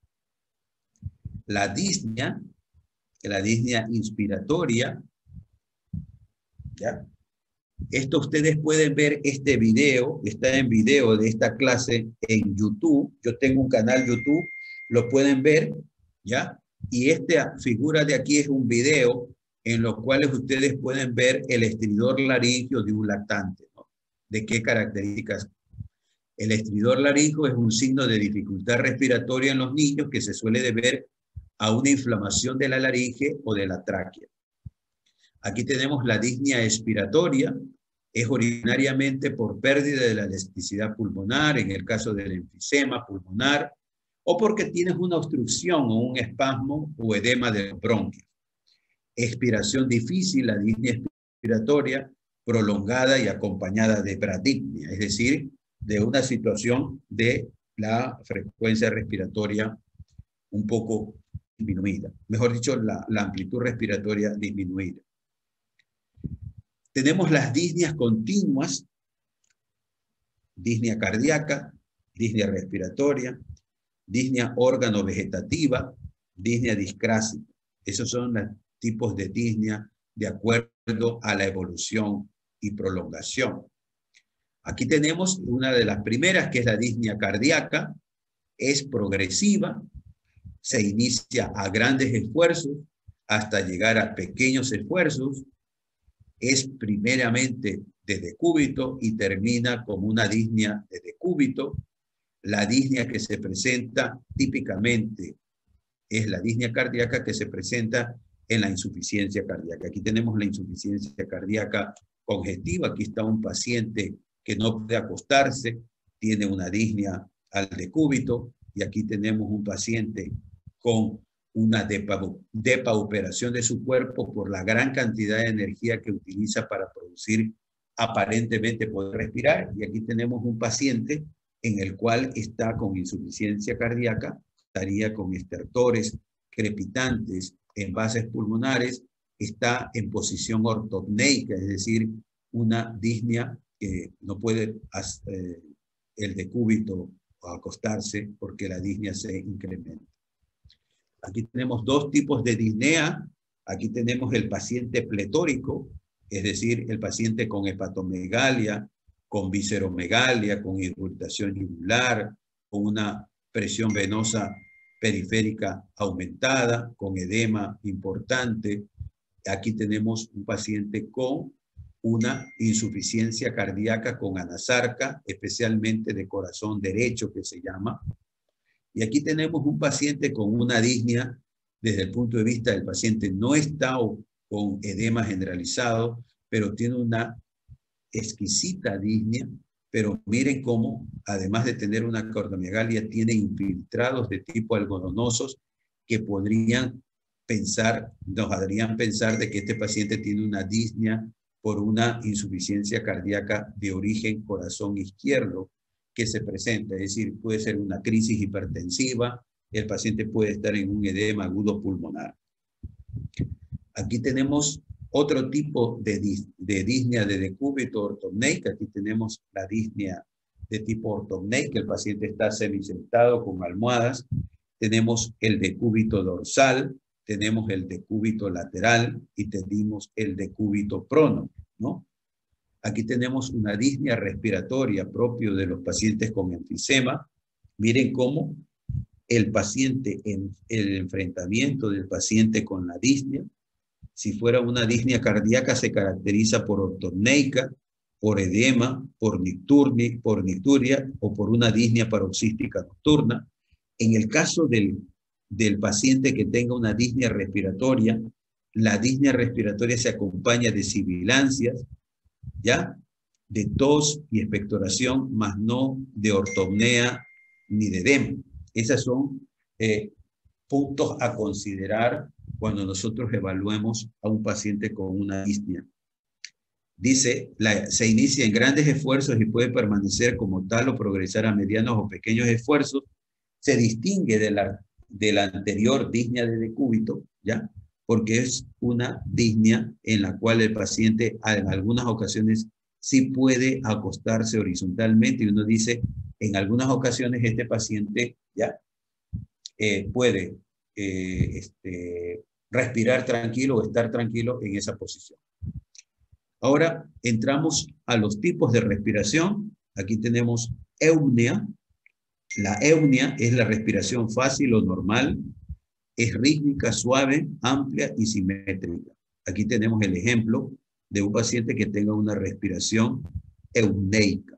La disnea, la disnea inspiratoria, ¿ya? Esto ustedes pueden ver este video, está en video de esta clase en YouTube. Yo tengo un canal YouTube, lo pueden ver, ¿ya? Y esta figura de aquí es un video en los cuales ustedes pueden ver el estridor laríngeo de un lactante, ¿no? ¿De qué características? El estridor laríngeo es un signo de dificultad respiratoria en los niños que se suele deber a una inflamación de la laringe o de la tráquea. Aquí tenemos la disnea expiratoria, es originariamente por pérdida de la elasticidad pulmonar, en el caso del enfisema pulmonar, o porque tienes una obstrucción o un espasmo o edema de los bronquios. Expiración difícil, la disnea expiratoria, prolongada y acompañada de bradipnea, es decir, de una situación de la frecuencia respiratoria un poco disminuida. Mejor dicho, la, la amplitud respiratoria disminuida. Tenemos las disneas continuas, disnea cardíaca, disnea respiratoria, disnea órgano vegetativa, disnea discrásica. Esos son los tipos de disnea de acuerdo a la evolución y prolongación. Aquí tenemos una de las primeras, que es la disnea cardíaca, es progresiva, se inicia a grandes esfuerzos hasta llegar a pequeños esfuerzos, es primeramente de decúbito y termina como una disnea de decúbito. La disnea que se presenta típicamente es la disnea cardíaca que se presenta en la insuficiencia cardíaca. Aquí tenemos la insuficiencia cardíaca congestiva. Aquí está un paciente que no puede acostarse, tiene una disnea al decúbito, y aquí tenemos un paciente con una depauperación de su cuerpo por la gran cantidad de energía que utiliza para producir aparentemente poder respirar. Y aquí tenemos un paciente en el cual está con insuficiencia cardíaca, estaría con estertores crepitantes, envases pulmonares, está en posición ortopneica, es decir, una disnea que no puede eh, el decúbito acostarse porque la disnea se incrementa. Aquí tenemos dos tipos de disnea. Aquí tenemos el paciente pletórico, es decir, el paciente con hepatomegalia, con visceromegalia, con irritación yugular, con una presión venosa periférica aumentada, con edema importante. Aquí tenemos un paciente con una insuficiencia cardíaca con anasarca, especialmente de corazón derecho, que se llama. Y aquí tenemos un paciente con una disnea, desde el punto de vista del paciente no está con edema generalizado, pero tiene una exquisita disnea, pero miren cómo, además de tener una cardiomegalia, tiene infiltrados de tipo algodonosos que podrían pensar, nos harían pensar de que este paciente tiene una disnea por una insuficiencia cardíaca de origen corazón izquierdo que se presenta, es decir, puede ser una crisis hipertensiva, el paciente puede estar en un edema agudo pulmonar. Aquí tenemos otro tipo de, de disnea de decúbito ortopneica. Aquí tenemos la disnea de tipo ortopneica, el paciente está semisentado con almohadas. Tenemos el decúbito dorsal, tenemos el decúbito lateral y tenemos el decúbito prono, ¿no? Aquí tenemos una disnea respiratoria propio de los pacientes con enfisema. Miren cómo el paciente, en el enfrentamiento del paciente con la disnea, si fuera una disnea cardíaca, se caracteriza por ortopneica, por edema, por nicturnia, por nicturia o por una disnea paroxística nocturna. En el caso del, del paciente que tenga una disnea respiratoria, la disnea respiratoria se acompaña de sibilancias, ¿ya? De tos y expectoración, más no de ortopnea ni de edema. Esos son eh, puntos a considerar cuando nosotros evaluemos a un paciente con una disnea. Dice, la, se inicia en grandes esfuerzos y puede permanecer como tal o progresar a medianos o pequeños esfuerzos. Se distingue de la, de la anterior disnea de decúbito, ¿ya? Porque es una disnea en la cual el paciente en algunas ocasiones sí puede acostarse horizontalmente, y uno dice, en algunas ocasiones este paciente ya eh, puede eh, este, respirar tranquilo o estar tranquilo en esa posición. Ahora entramos a los tipos de respiración. Aquí tenemos eupnea. La eupnea es la respiración fácil o normal. Es rítmica, suave, amplia y simétrica. Aquí tenemos el ejemplo de un paciente que tenga una respiración eupneica.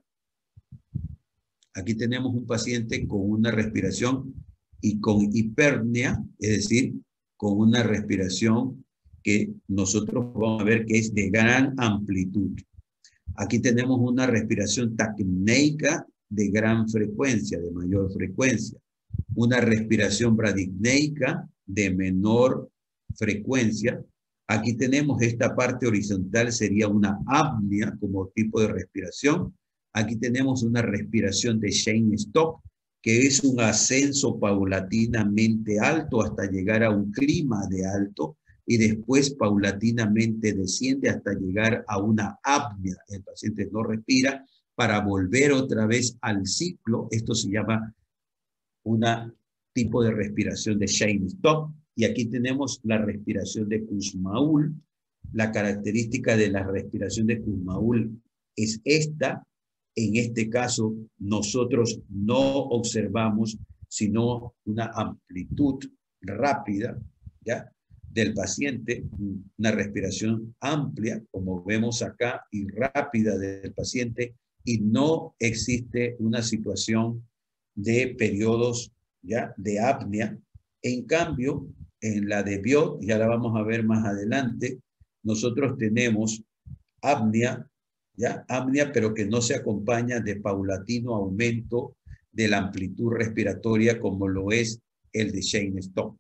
Aquí tenemos un paciente con una respiración y con hiperpnea, es decir, con una respiración que nosotros vamos a ver que es de gran amplitud. Aquí tenemos una respiración taquipneica de gran frecuencia, de mayor frecuencia. Una respiración bradipneica de menor frecuencia. Aquí tenemos esta parte horizontal, sería una apnea como tipo de respiración. Aquí tenemos una respiración de Cheyne-Stokes, que es un ascenso paulatinamente alto hasta llegar a un clima de alto y después paulatinamente desciende hasta llegar a una apnea. El paciente no respira para volver otra vez al ciclo. Esto se llama un tipo de respiración de Cheyne-Stokes. Y aquí tenemos la respiración de Kussmaul. La característica de la respiración de Kussmaul es esta. En este caso, nosotros no observamos sino una amplitud rápida, ¿ya?, del paciente, una respiración amplia, como vemos acá, y rápida del paciente, y no existe una situación de periodos, ¿ya?, de apnea. En cambio, en la de Biot, ya la vamos a ver más adelante, nosotros tenemos apnea, ¿ya? Apnea, pero que no se acompaña de paulatino aumento de la amplitud respiratoria como lo es el de Cheyne-Stokes.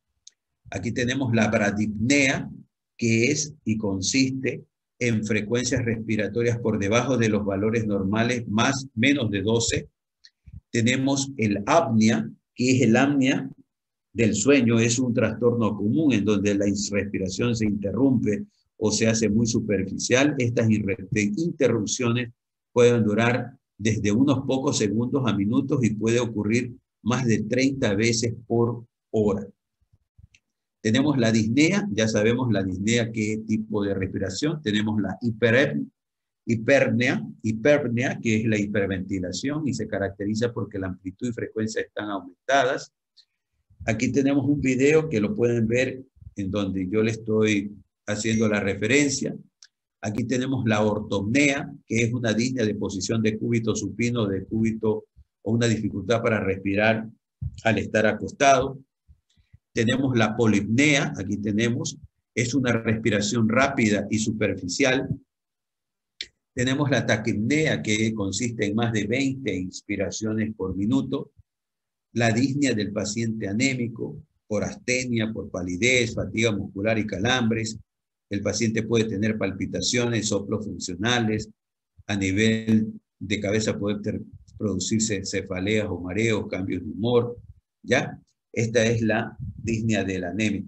Aquí tenemos la bradipnea, que es y consiste en frecuencias respiratorias por debajo de los valores normales, más menos de doce. Tenemos el apnea, que es el apnea del sueño, es un trastorno común en donde la respiración se interrumpe o se hace muy superficial. Estas interrupciones pueden durar desde unos pocos segundos a minutos y puede ocurrir más de treinta veces por hora. Tenemos la disnea, ya sabemos la disnea qué tipo de respiración. Tenemos la hiperpnea, hiperpnea, que es la hiperventilación y se caracteriza porque la amplitud y frecuencia están aumentadas. Aquí tenemos un video que lo pueden ver en donde yo le estoy haciendo la referencia. Aquí tenemos la ortopnea, que es una disnea de posición de cúbito supino, de cúbito o una dificultad para respirar al estar acostado. Tenemos la polipnea, aquí tenemos, es una respiración rápida y superficial. Tenemos la taquipnea, que consiste en más de veinte inspiraciones por minuto. La disnea del paciente anémico, por astenia, por palidez, fatiga muscular y calambres. El paciente puede tener palpitaciones, soplos funcionales. A nivel de cabeza puede producirse cefaleas o mareos, cambios de humor, ¿ya? Esta es la disnea del anémico.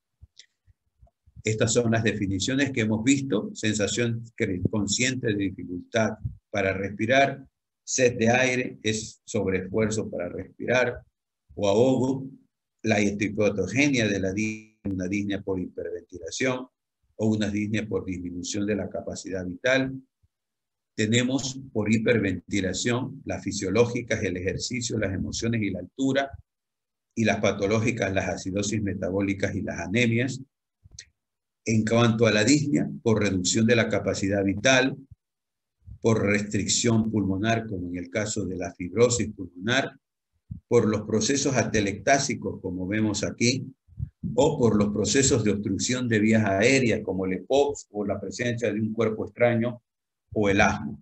Estas son las definiciones que hemos visto: sensación consciente de dificultad para respirar, sed de aire, es sobreesfuerzo para respirar, o ahogo, la hipotogenia de la disnea, una disnea por hiperventilación, o una disnea por disminución de la capacidad vital. Tenemos por hiperventilación las fisiológicas, el ejercicio, las emociones y la altura, y las patológicas, las acidosis metabólicas y las anemias. En cuanto a la disnea, por reducción de la capacidad vital, por restricción pulmonar, como en el caso de la fibrosis pulmonar, por los procesos atelectásicos, como vemos aquí, o por los procesos de obstrucción de vías aéreas, como el EPOC, o la presencia de un cuerpo extraño, o el asma.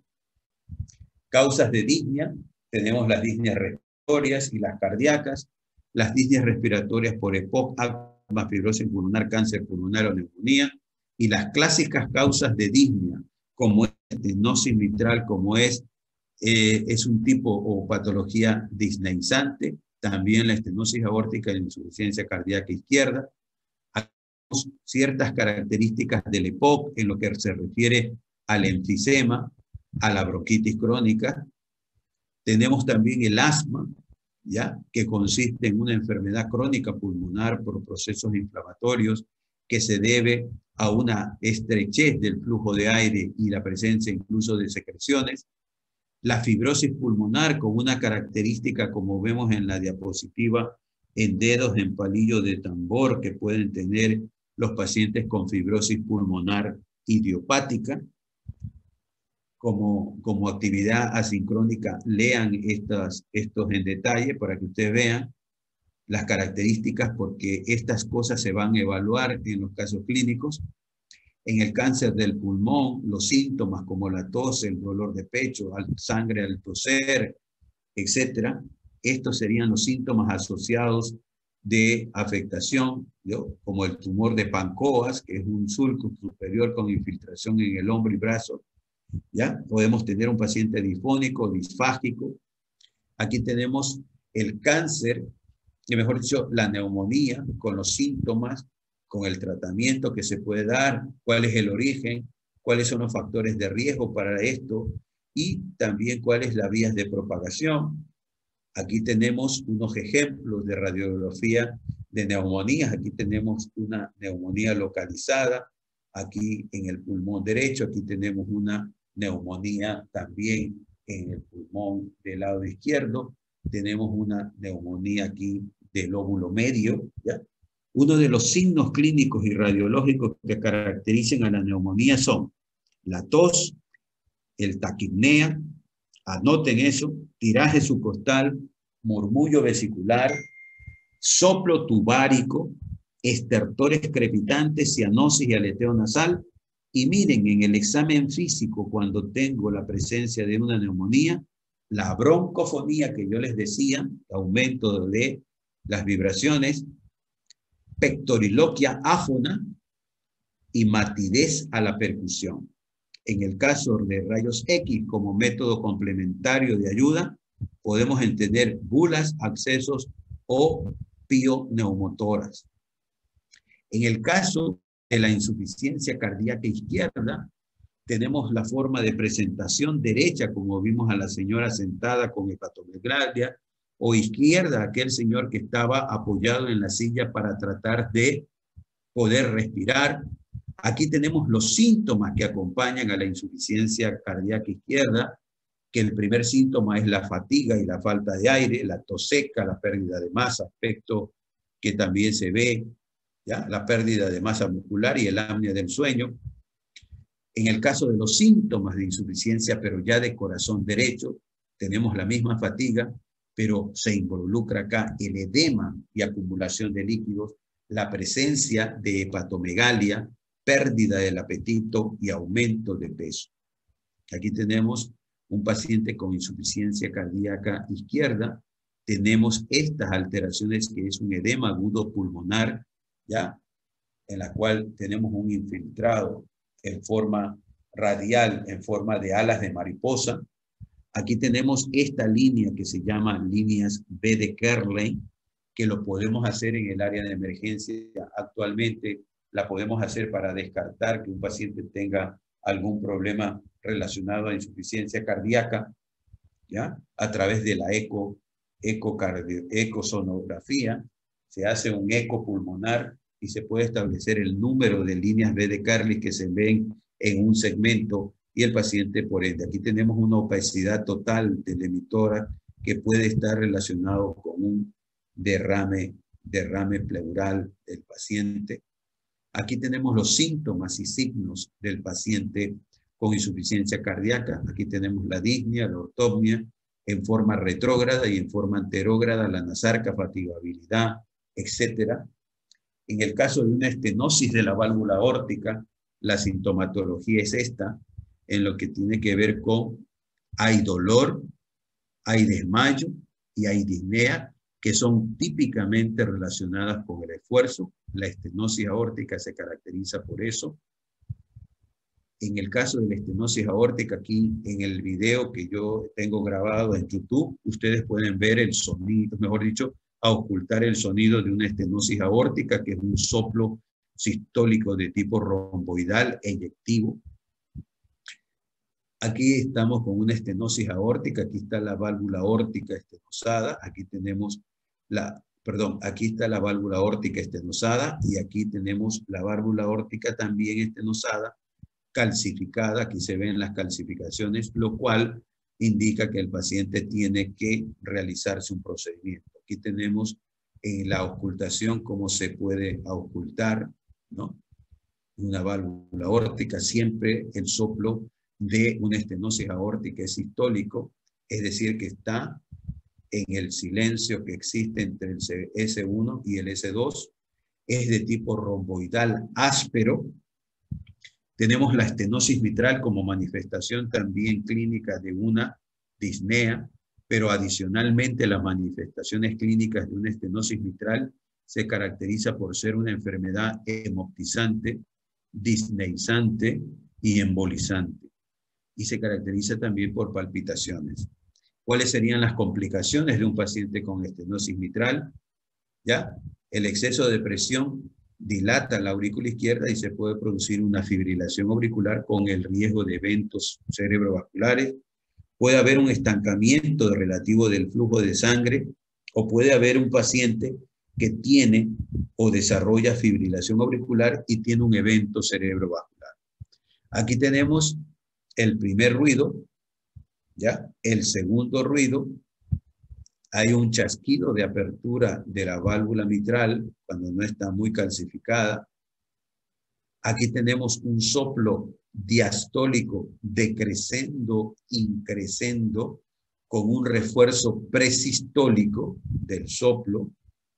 Causas de disnea, tenemos las disneas respiratorias y las cardíacas, las disneas respiratorias por EPOC, asma, fibrosis pulmonar, cáncer pulmonar o neumonía, y las clásicas causas de disnea, como es estenosis mitral, como es, eh, es un tipo o patología disneizante, también la estenosis aórtica y la insuficiencia cardíaca izquierda. Hay ciertas características del EPOC en lo que se refiere al enfisema, a la bronquitis crónica. Tenemos también el asma, ¿ya?, que consiste en una enfermedad crónica pulmonar por procesos inflamatorios que se debe a una estrechez del flujo de aire y la presencia incluso de secreciones. La fibrosis pulmonar con una característica, como vemos en la diapositiva, en dedos en palillo de tambor que pueden tener los pacientes con fibrosis pulmonar idiopática. Como, como actividad asincrónica, lean estas, estos en detalle para que ustedes vean las características, porque estas cosas se van a evaluar en los casos clínicos. En el cáncer del pulmón, los síntomas como la tos, el dolor de pecho, sangre al toser, etcétera. Estos serían los síntomas asociados de afectación, ¿no? Como el tumor de Pancoas, que es un surco superior con infiltración en el hombro y brazo. ¿Ya? Podemos tener un paciente disfónico, disfágico. Aquí tenemos el cáncer, y mejor dicho, la neumonía, con los síntomas, con el tratamiento que se puede dar, cuál es el origen, cuáles son los factores de riesgo para esto, y también cuáles las vías de propagación. Aquí tenemos unos ejemplos de radiografía de neumonías. Aquí tenemos una neumonía localizada, aquí en el pulmón derecho, aquí tenemos una neumonía también en el pulmón del lado izquierdo, tenemos una neumonía aquí del lóbulo medio, ¿ya? Uno de los signos clínicos y radiológicos que caracterizan a la neumonía son la tos, el taquipnea, anoten eso, tiraje subcostal, murmullo vesicular, soplo tubárico, estertores crepitantes, cianosis y aleteo nasal. Y miren, en el examen físico, cuando tengo la presencia de una neumonía, la broncofonía que yo les decía, aumento de las vibraciones, pectoriloquia áfona y matidez a la percusión. En el caso de rayos X como método complementario de ayuda, podemos entender bulas, accesos o pioneumotoras. En el caso de la insuficiencia cardíaca izquierda, tenemos la forma de presentación derecha, como vimos a la señora sentada con hepatomegalia, o izquierda, aquel señor que estaba apoyado en la silla para tratar de poder respirar. Aquí tenemos los síntomas que acompañan a la insuficiencia cardíaca izquierda, que el primer síntoma es la fatiga y la falta de aire, la tos seca, la pérdida de masa, aspecto que también se ve, ¿ya? La pérdida de masa muscular y el apnea del sueño. En el caso de los síntomas de insuficiencia, pero ya de corazón derecho, tenemos la misma fatiga, pero se involucra acá el edema y acumulación de líquidos, la presencia de hepatomegalia, pérdida del apetito y aumento de peso. Aquí tenemos un paciente con insuficiencia cardíaca izquierda. Tenemos estas alteraciones que es un edema agudo pulmonar, ¿ya? En la cual tenemos un infiltrado en forma radial, en forma de alas de mariposa. Aquí tenemos esta línea que se llama líneas B de Kerley, que lo podemos hacer en el área de emergencia. Actualmente la podemos hacer para descartar que un paciente tenga algún problema relacionado a insuficiencia cardíaca, ¿ya? A través de la eco, ecocardio, ecosonografía, se hace un eco pulmonar y se puede establecer el número de líneas B de Kerley que se ven en un segmento y el paciente por ende. Aquí tenemos una opacidad total del emitora que puede estar relacionado con un derrame, derrame pleural del paciente. Aquí tenemos los síntomas y signos del paciente con insuficiencia cardíaca. Aquí tenemos la disnea, la ortopnia, en forma retrógrada y en forma anterógrada, la nasarca, fatigabilidad, etcétera. En el caso de una estenosis de la válvula aórtica, la sintomatología es esta, en lo que tiene que ver con hay dolor, hay desmayo y hay disnea, que son típicamente relacionadas con el esfuerzo. La estenosis aórtica se caracteriza por eso. En el caso de la estenosis aórtica, aquí en el video que yo tengo grabado en YouTube, ustedes pueden ver el sonido, mejor dicho, a ocultar el sonido de una estenosis aórtica, que es un soplo sistólico de tipo romboidal e eyectivo. Aquí estamos con una estenosis aórtica, aquí está la válvula aórtica estenosada, aquí tenemos la, perdón, aquí está la válvula aórtica estenosada y aquí tenemos la válvula aórtica también estenosada, calcificada. Aquí se ven las calcificaciones, lo cual indica que el paciente tiene que realizarse un procedimiento. Aquí tenemos en la auscultación cómo se puede auscultar, ¿no? Una válvula aórtica, siempre el soplo de una estenosis aórtica es sistólico, es decir, que está en el silencio que existe entre el ese uno y el ese dos, es de tipo romboidal áspero. Tenemos la estenosis mitral como manifestación también clínica de una disnea, pero adicionalmente las manifestaciones clínicas de una estenosis mitral se caracteriza por ser una enfermedad hemoptizante, disneizante y embolizante. Y se caracteriza también por palpitaciones. ¿Cuáles serían las complicaciones de un paciente con estenosis mitral? ¿Ya? El exceso de presión dilata la aurícula izquierda y se puede producir una fibrilación auricular con el riesgo de eventos cerebrovasculares. Puede haber un estancamiento relativo del flujo de sangre o puede haber un paciente que tiene o desarrolla fibrilación auricular y tiene un evento cerebrovascular. Aquí tenemos el primer ruido, ¿ya? El segundo ruido, hay un chasquido de apertura de la válvula mitral cuando no está muy calcificada. Aquí tenemos un soplo diastólico decrescendo, increscendo, con un refuerzo presistólico del soplo.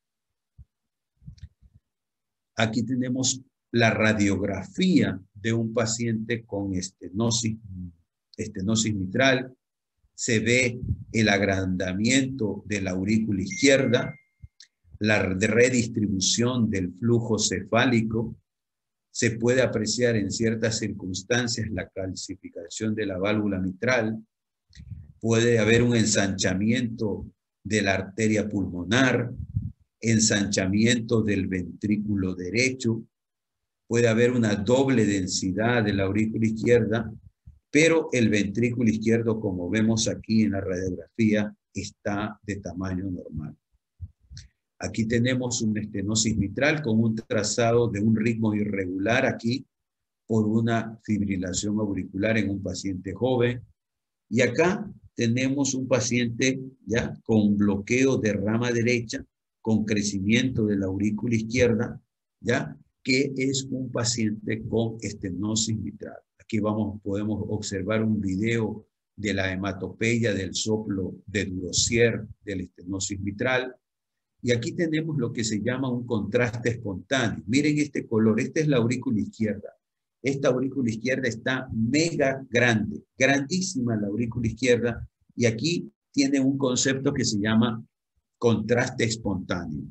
Aquí tenemos la radiografía de un paciente con estenosis, estenosis mitral. Se ve el agrandamiento de la aurícula izquierda, la redistribución del flujo cefálico. Se puede apreciar en ciertas circunstancias la calcificación de la válvula mitral. Puede haber un ensanchamiento de la arteria pulmonar, ensanchamiento del ventrículo derecho. Puede haber una doble densidad de la aurícula izquierda, pero el ventrículo izquierdo, como vemos aquí en la radiografía, está de tamaño normal. Aquí tenemos una estenosis mitral con un trazado de un ritmo irregular aquí por una fibrilación auricular en un paciente joven. Y acá tenemos un paciente ya con bloqueo de rama derecha, con crecimiento de la aurícula izquierda, ya que es un paciente con estenosis mitral. Aquí vamos, podemos observar un video de la hematopeya del soplo de Durossier de la estenosis mitral. Y aquí tenemos lo que se llama un contraste espontáneo. Miren este color, esta es la aurícula izquierda. Esta aurícula izquierda está mega grande, grandísima la aurícula izquierda. Y aquí tiene un concepto que se llama contraste espontáneo.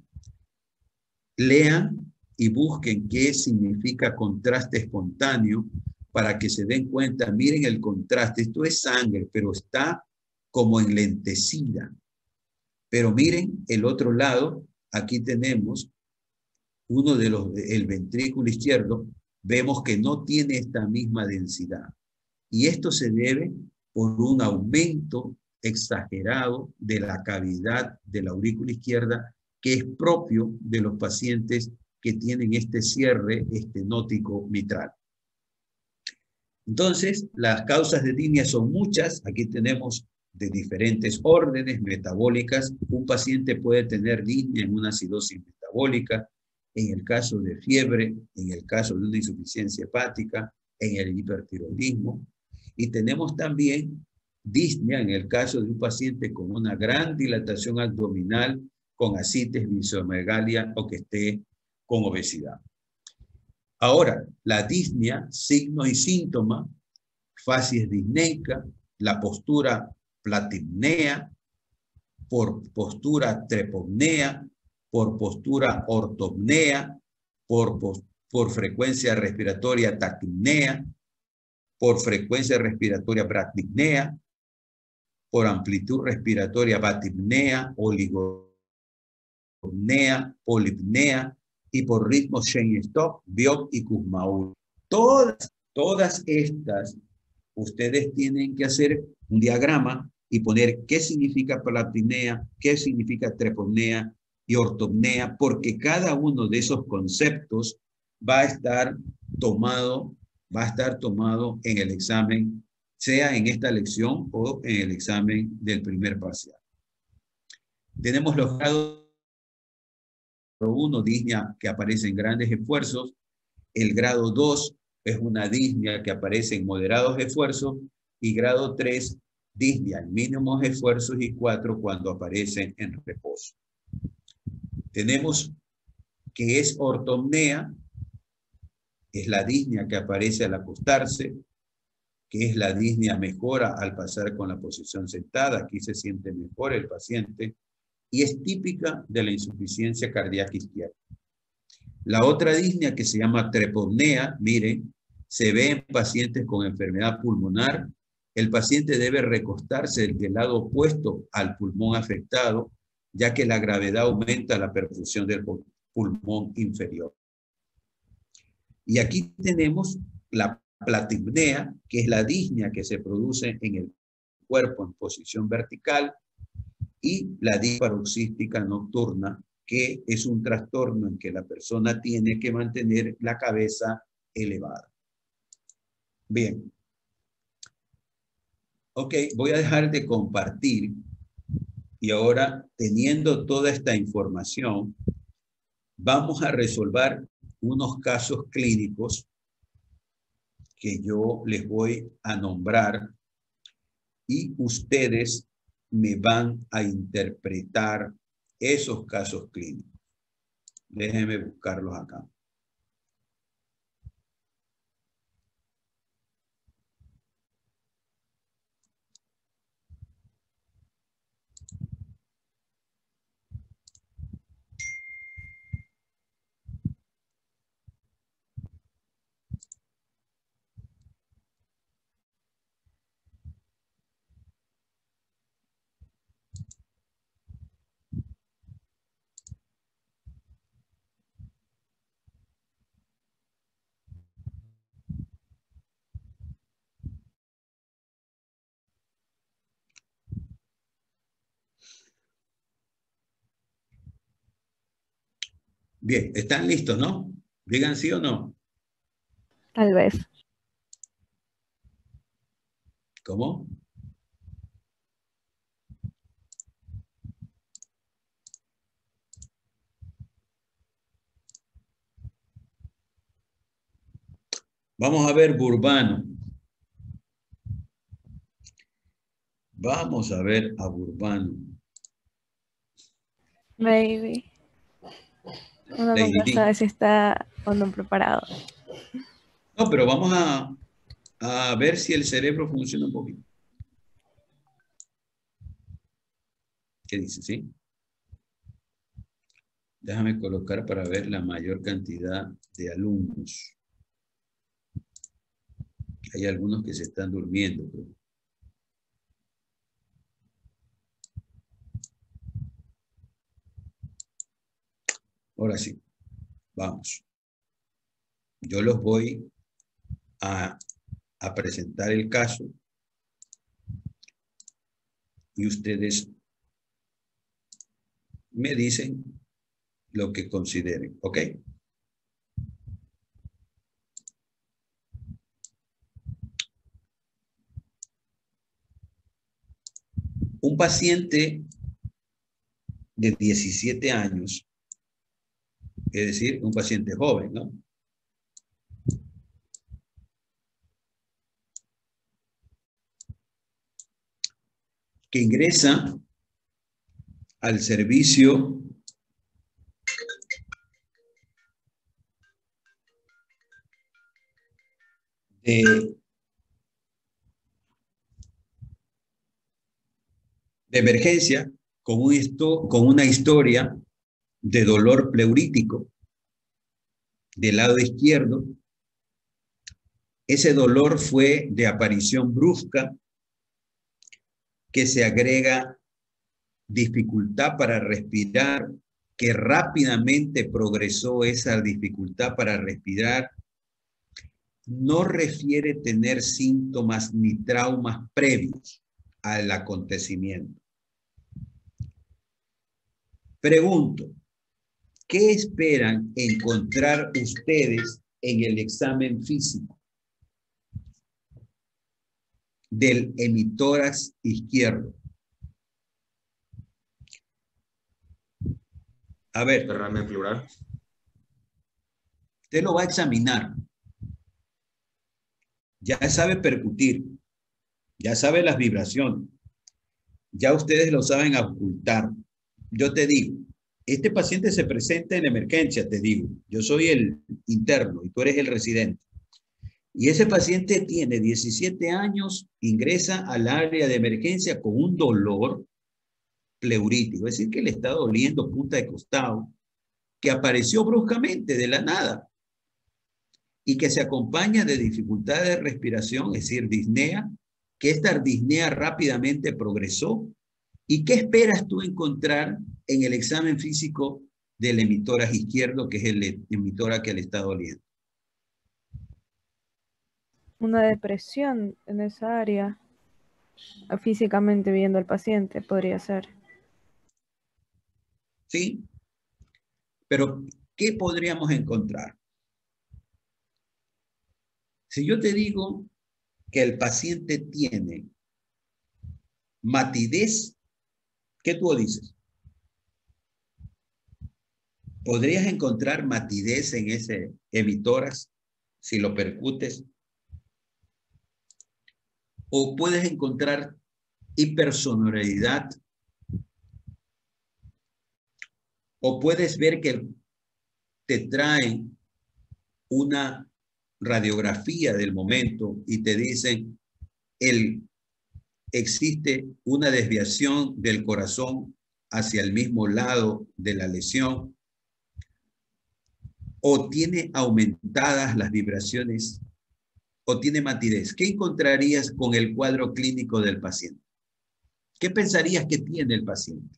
Lean y busquen qué significa contraste espontáneo para que se den cuenta. Miren el contraste, esto es sangre, pero está como enlentecida. Pero miren el otro lado, aquí tenemos uno de los, el ventrículo izquierdo, vemos que no tiene esta misma densidad. Y esto se debe por un aumento exagerado de la cavidad de la aurícula izquierda, que es propio de los pacientes que tienen este cierre estenótico mitral. Entonces, las causas de disnea son muchas. Aquí tenemos de diferentes órdenes metabólicas. Un paciente puede tener disnea en una acidosis metabólica, en el caso de fiebre, en el caso de una insuficiencia hepática, en el hipertiroidismo. Y tenemos también disnea en el caso de un paciente con una gran dilatación abdominal, con ascites, visomegalia o que esté con obesidad. Ahora, la disnea, signos y síntomas, facies disneica, la postura platipnea, por postura trepopnea, por postura ortopnea, por, por frecuencia respiratoria taquipnea, por frecuencia respiratoria bradypnea, por amplitud respiratoria batipnea, oligopnea, polipnea y por ritmo Cheyne-Stokes, Biot y Kussmaul. Todas, todas estas, ustedes tienen que hacer un diagrama y poner qué significa platipnea, qué significa trepopnea y ortopnea, porque cada uno de esos conceptos va a estar tomado, va a estar tomado en el examen, sea en esta lección o en el examen del primer parcial. Tenemos los grados uno, disnea que aparece en grandes esfuerzos. El grado dos es una disnea que aparece en moderados esfuerzos. Y grado tres, disnea en mínimos esfuerzos, y cuatro cuando aparecen en reposo. Tenemos que es ortopnea, es la disnea que aparece al acostarse, que es la disnea mejora al pasar con la posición sentada. Aquí se siente mejor el paciente y es típica de la insuficiencia cardíaca izquierda. La otra disnea, que se llama trepopnea, miren, se ve en pacientes con enfermedad pulmonar. El paciente debe recostarse del lado opuesto al pulmón afectado, ya que la gravedad aumenta la perfusión del pulmón inferior. Y aquí tenemos la platipnea, que es la disnea que se produce en el cuerpo en posición vertical, y la disparoxística nocturna, que es un trastorno en que la persona tiene que mantener la cabeza elevada. Bien. Ok, voy a dejar de compartir y ahora, teniendo toda esta información, vamos a resolver unos casos clínicos que yo les voy a nombrar y ustedes me van a interpretar esos casos clínicos. Déjenme buscarlos acá. Bien, ¿están listos, no? Digan sí o no. Tal vez. ¿Cómo? Vamos a ver Burbano. Vamos a ver a Burbano. Maybe. Uno Lady nunca D. sabe si está o no preparado. No, pero vamos a, a ver si el cerebro funciona un poquito. ¿Qué dice, sí? Déjame colocar para ver la mayor cantidad de alumnos. Hay algunos que se están durmiendo, pero... Ahora sí, vamos. Yo los voy a, a presentar el caso y ustedes me dicen lo que consideren, ¿ok? Un paciente de diecisiete años, es decir, un paciente joven, ¿no? Que ingresa al servicio de, de emergencia con, un esto, con una historia de dolor pleurítico del lado izquierdo. Ese dolor fue de aparición brusca, que se agrega dificultad para respirar, que rápidamente progresó esa dificultad para respirar. No refiere tener síntomas ni traumas previos al acontecimiento. Pregunto, ¿qué esperan encontrar ustedes en el examen físico del hemitórax izquierdo? A ver, Derrame pleural. usted lo va a examinar. Ya sabe percutir, ya sabe las vibraciones, ya ustedes lo saben ocultar. Yo te digo, este paciente se presenta en emergencia, te digo. Yo soy el interno y tú eres el residente. Y ese paciente tiene diecisiete años, ingresa al área de emergencia con un dolor pleurítico, es decir, que le está doliendo punta de costado, que apareció bruscamente de la nada y que se acompaña de dificultad de respiración, es decir, disnea, que esta disnea rápidamente progresó. ¿Y qué esperas tú encontrar en el examen físico del hemitórax izquierdo, que es el hemitórax que le está doliendo? Una depresión en esa área, físicamente viendo al paciente, podría ser. Sí, pero ¿qué podríamos encontrar? Si yo te digo que el paciente tiene matidez, ¿qué tú dices? ¿Podrías encontrar matidez en ese hemitórax si lo percutes? ¿O puedes encontrar hipersonoridad? ¿O puedes ver que te traen una radiografía del momento y te dicen el, existe una desviación del corazón hacia el mismo lado de la lesión? ¿O tiene aumentadas las vibraciones? ¿O tiene matidez? ¿Qué encontrarías con el cuadro clínico del paciente? ¿Qué pensarías que tiene el paciente?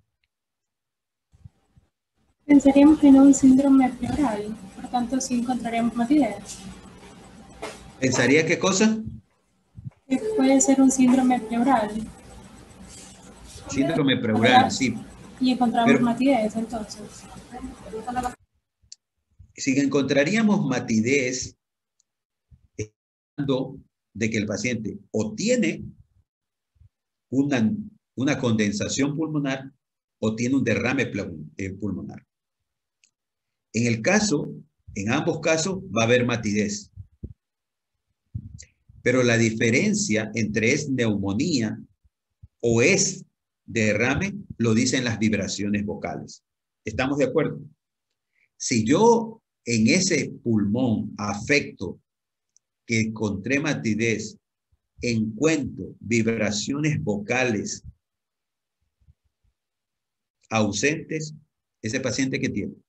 Pensaríamos que no es un síndrome pleural, por tanto sí encontraríamos matidez. ¿Pensaría qué cosa? Que puede ser un síndrome pleural. Síndrome pleural, sí. Y encontramos Pero matidez, entonces. si encontraríamos matidez, de que el paciente o tiene una, una condensación pulmonar o tiene un derrame pulmonar. En el caso, en ambos casos, va a haber matidez. Pero la diferencia entre es neumonía o es derrame lo dicen las vibraciones vocales. ¿Estamos de acuerdo? Si yo en ese pulmón afecto que encontré matidez, encuentro vibraciones vocales ausentes, ese paciente que tiene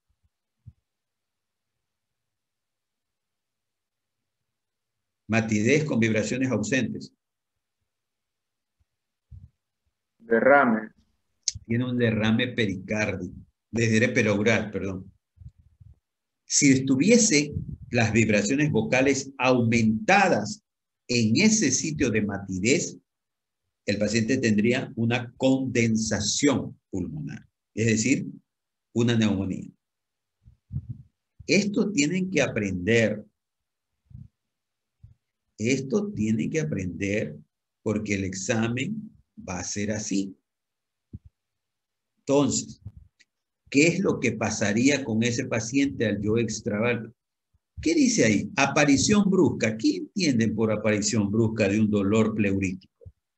matidez con vibraciones ausentes, Derrame. tiene un derrame pericárdico, desde pleural, perdón. Si estuviese las vibraciones vocales aumentadas en ese sitio de matidez, el paciente tendría una condensación pulmonar, es decir, una neumonía. Esto tienen que aprender. Esto tienen que aprender porque el examen va a ser así. Entonces, ¿qué es lo que pasaría con ese paciente al yo extravar? ¿Qué dice ahí? Aparición brusca. ¿Qué entienden por aparición brusca de un dolor pleurítico?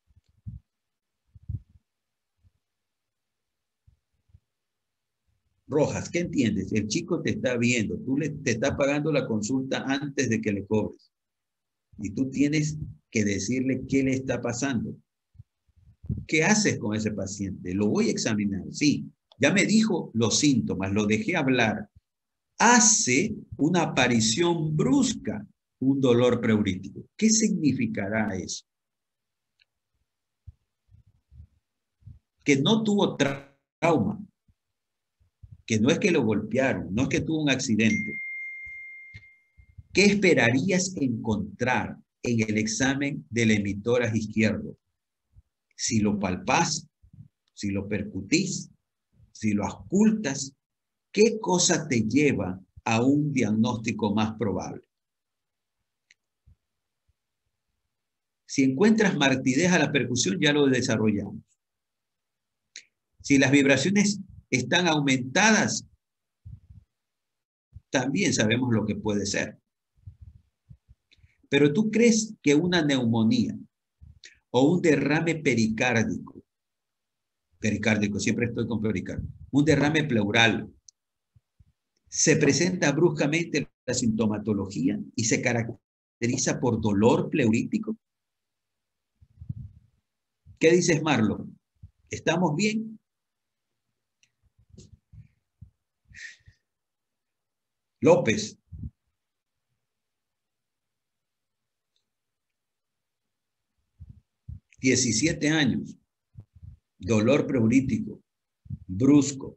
Rojas, ¿qué entiendes? El chico te está viendo, tú le, te estás pagando la consulta antes de que le cobres. Y tú tienes que decirle qué le está pasando. ¿Qué haces con ese paciente? Lo voy a examinar, sí. Ya me dijo los síntomas, lo dejé hablar. Hace una aparición brusca, un dolor pleurítico. ¿Qué significará eso? Que no tuvo tra trauma, que no es que lo golpearon, no es que tuvo un accidente. ¿Qué esperarías encontrar en el examen del hemitórax izquierdo? Si lo palpás, si lo percutís, si lo auscultas, ¿qué cosa te lleva a un diagnóstico más probable? Si encuentras martidez a la percusión, ya lo desarrollamos. Si las vibraciones están aumentadas, también sabemos lo que puede ser. Pero tú crees que una neumonía o un derrame pericárdico, pericárdico, siempre estoy con pericárdico, un derrame pleural, se presenta bruscamente en la sintomatología y se caracteriza por dolor pleurítico. ¿Qué dices, Marlon? ¿Estamos bien? López. diecisiete años. Dolor pleurítico. Brusco.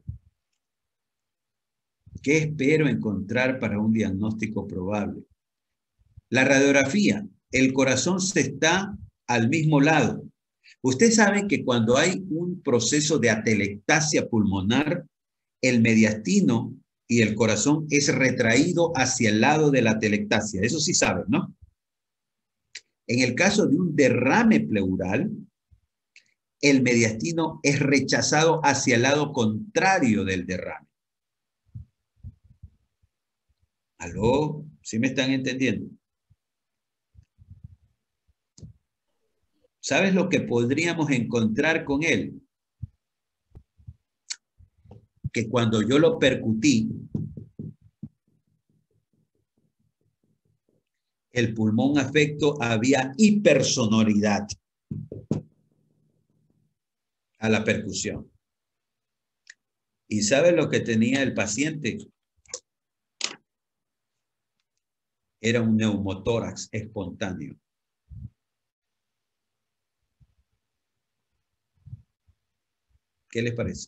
¿Qué espero encontrar para un diagnóstico probable? La radiografía. El corazón se está al mismo lado. Ustedes saben que cuando hay un proceso de atelectasia pulmonar, el mediastino y el corazón es retraído hacia el lado de la atelectasia. Eso sí saben, ¿no? En el caso de un derrame pleural, el mediastino es rechazado hacia el lado contrario del derrame. ¿Aló? ¿Sí me están entendiendo? ¿Sabes lo que podríamos encontrar con él? Que cuando yo lo percutí, el pulmón afecto había hipersonoridad a la percusión. ¿Y sabe lo que tenía el paciente? Era un neumotórax espontáneo. ¿Qué les parece?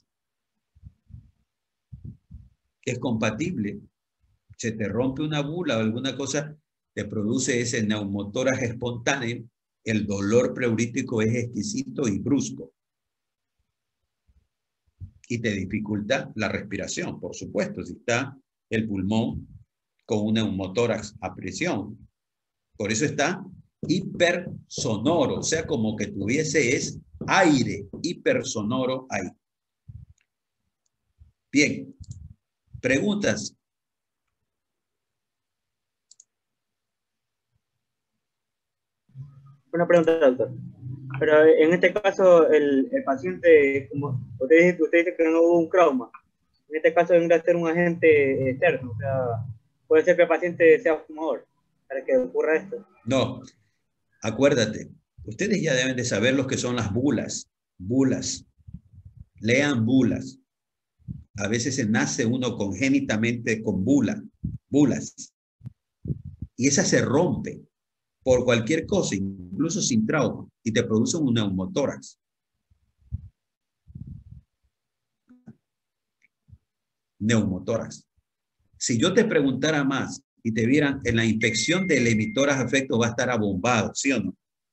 Es compatible. Se te rompe una bula o alguna cosa, te produce ese neumotórax espontáneo. El dolor pleurítico es exquisito y brusco. Y te dificulta la respiración, por supuesto, si está el pulmón con un neumotórax a presión. Por eso está hipersonoro, o sea, como que tuviese es aire hipersonoro ahí. Bien, preguntas. Una pregunta, doctor. Pero en este caso, el, el paciente, como usted dice, usted dice que no hubo un trauma, en este caso vendría a ser un agente externo, o sea, puede ser que el paciente sea fumador para que ocurra esto. No, acuérdate, ustedes ya deben de saber lo que son las bulas, bulas, lean bulas. A veces se nace uno congénitamente con bula, bulas, y esa se rompe por cualquier cosa, incluso sin trauma, y te produce un neumotórax. Neumotórax. Si yo te preguntara más y te vieran en la inspección del emitor a efecto va a estar abombado, ¿sí o no?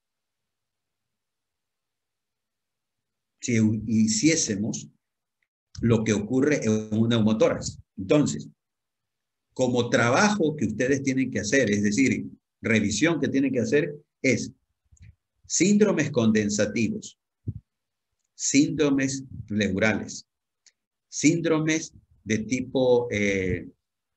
Si hiciésemos lo que ocurre en un neumotórax. Entonces, como trabajo que ustedes tienen que hacer, es decir, revisión que tienen que hacer, es síndromes condensativos, síndromes pleurales, síndromes de tipo, eh,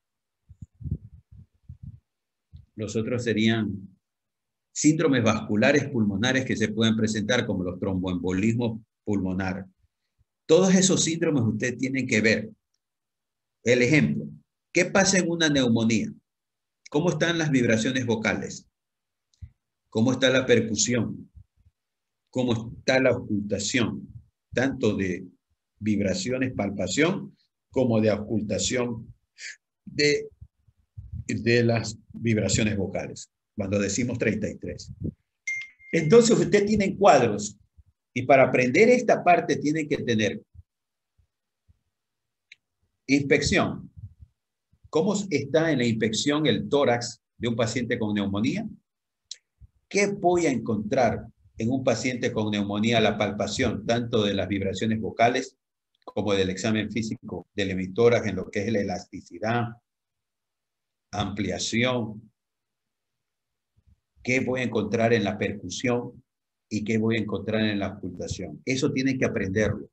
los otros serían síndromes vasculares pulmonares que se pueden presentar como los tromboembolismos pulmonares. Todos esos síndromes ustedes tienen que ver. El ejemplo, ¿qué pasa en una neumonía? ¿Cómo están las vibraciones vocales? ¿Cómo está la percusión? ¿Cómo está la ocultación? Tanto de vibraciones, palpación, como de ocultación de, de las vibraciones vocales, cuando decimos treinta y tres. Entonces usted tiene cuadros, y para aprender esta parte tiene que tener inspección. ¿Cómo está en la inspección el tórax de un paciente con neumonía? ¿Qué voy a encontrar en un paciente con neumonía? La palpación, tanto de las vibraciones vocales como del examen físico del emitórax en lo que es la elasticidad, ampliación, qué voy a encontrar en la percusión y qué voy a encontrar en la ocultación. Eso tienen que aprenderlo.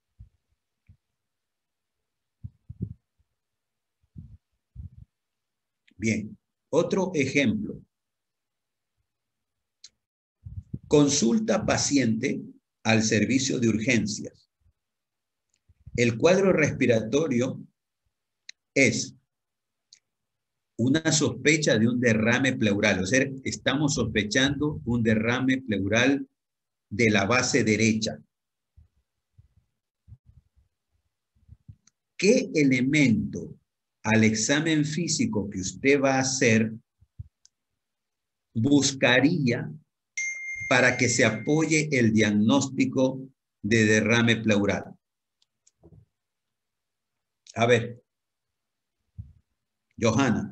Bien, otro ejemplo. Consulta paciente al servicio de urgencias. El cuadro respiratorio es una sospecha de un derrame pleural. O sea, estamos sospechando un derrame pleural de la base derecha. ¿Qué elemento al examen físico que usted va a hacer buscaría para que se apoye el diagnóstico de derrame pleural? A ver, Johanna.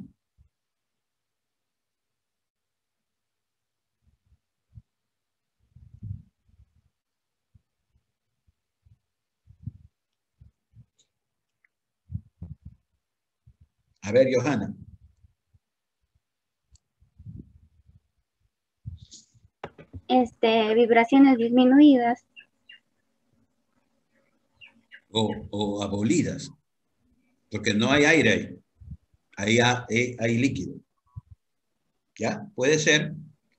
A ver, Johanna. Este, vibraciones disminuidas. O, o abolidas. Porque no hay aire ahí. Ahí hay, hay líquido. ¿Ya? Puede ser.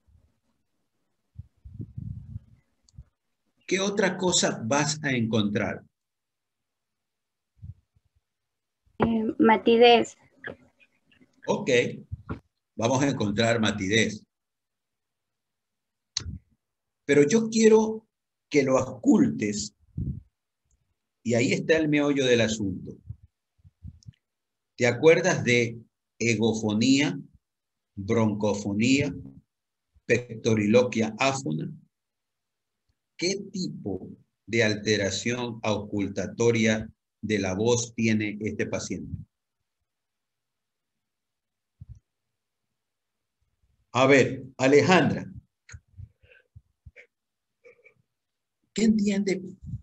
¿Qué otra cosa vas a encontrar? Eh, matidez. Ok. Vamos a encontrar matidez. Pero yo quiero que lo ocultes. Y ahí está el meollo del asunto. ¿Te acuerdas de egofonía, broncofonía, pectoriloquia áfona? ¿Qué tipo de alteración auscultatoria de la voz tiene este paciente? A ver, Alejandra, ¿qué entiende?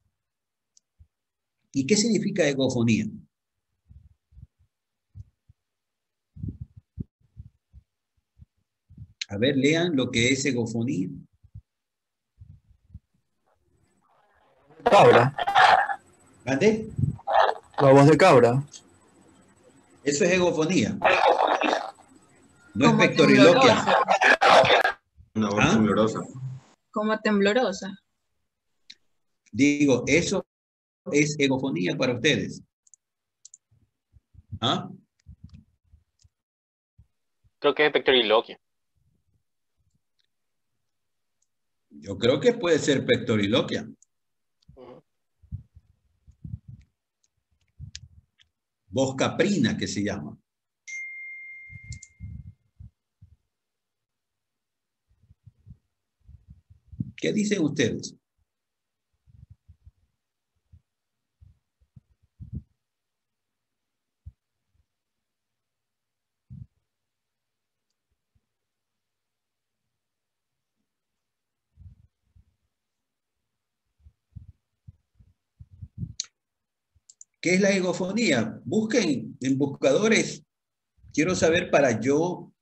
¿Y qué significa egofonía? A ver, lean lo que es egofonía. Cabra. ¿Ande? La voz de cabra. Eso es egofonía. No es Como pectoriloquia. temblorosa. Una voz ¿Ah? temblorosa. Como temblorosa. Digo, eso es egofonía para ustedes. ¿Ah? Creo que es pectoriloquia. Yo creo que puede ser pectoriloquia. Ujú. Voz caprina, que se llama. ¿Qué dicen ustedes? ¿Qué es la egofonía? Busquen en buscadores. Quiero saber para yo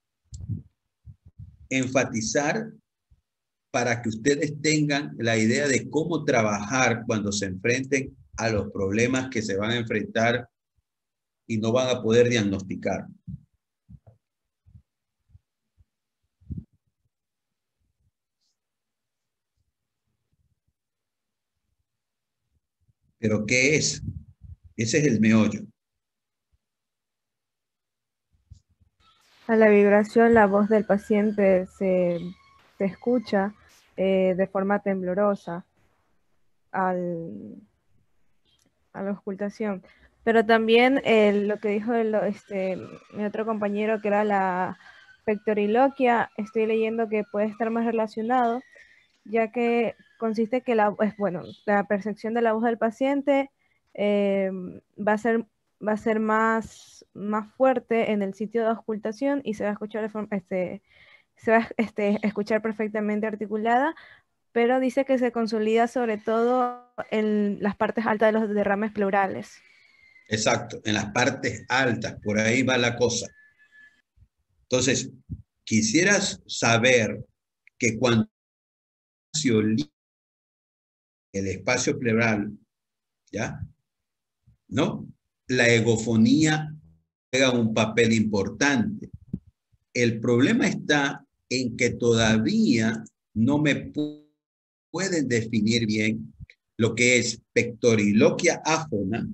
enfatizar, para que ustedes tengan la idea de cómo trabajar cuando se enfrenten a los problemas que se van a enfrentar y no van a poder diagnosticar. ¿Pero qué es? Ese es el meollo. A la vibración, la voz del paciente se, se escucha eh, de forma temblorosa al, a la auscultación. Pero también eh, lo que dijo el, este, mi otro compañero, que era la pectoriloquia, estoy leyendo que puede estar más relacionado, ya que consiste que la, pues, bueno, la percepción de la voz del paciente eh, va a ser, va a ser más, más fuerte en el sitio de auscultación y se va a escuchar de forma, este, se va a este, escuchar perfectamente articulada, pero dice que se consolida sobre todo en las partes altas de los derrames pleurales. Exacto, en las partes altas, por ahí va la cosa. Entonces, quisieras saber que cuando el espacio pleural, ¿ya? ¿No? La egofonía juega un papel importante. El problema está en que todavía no me pueden definir bien lo que es pectoriloquia áfona,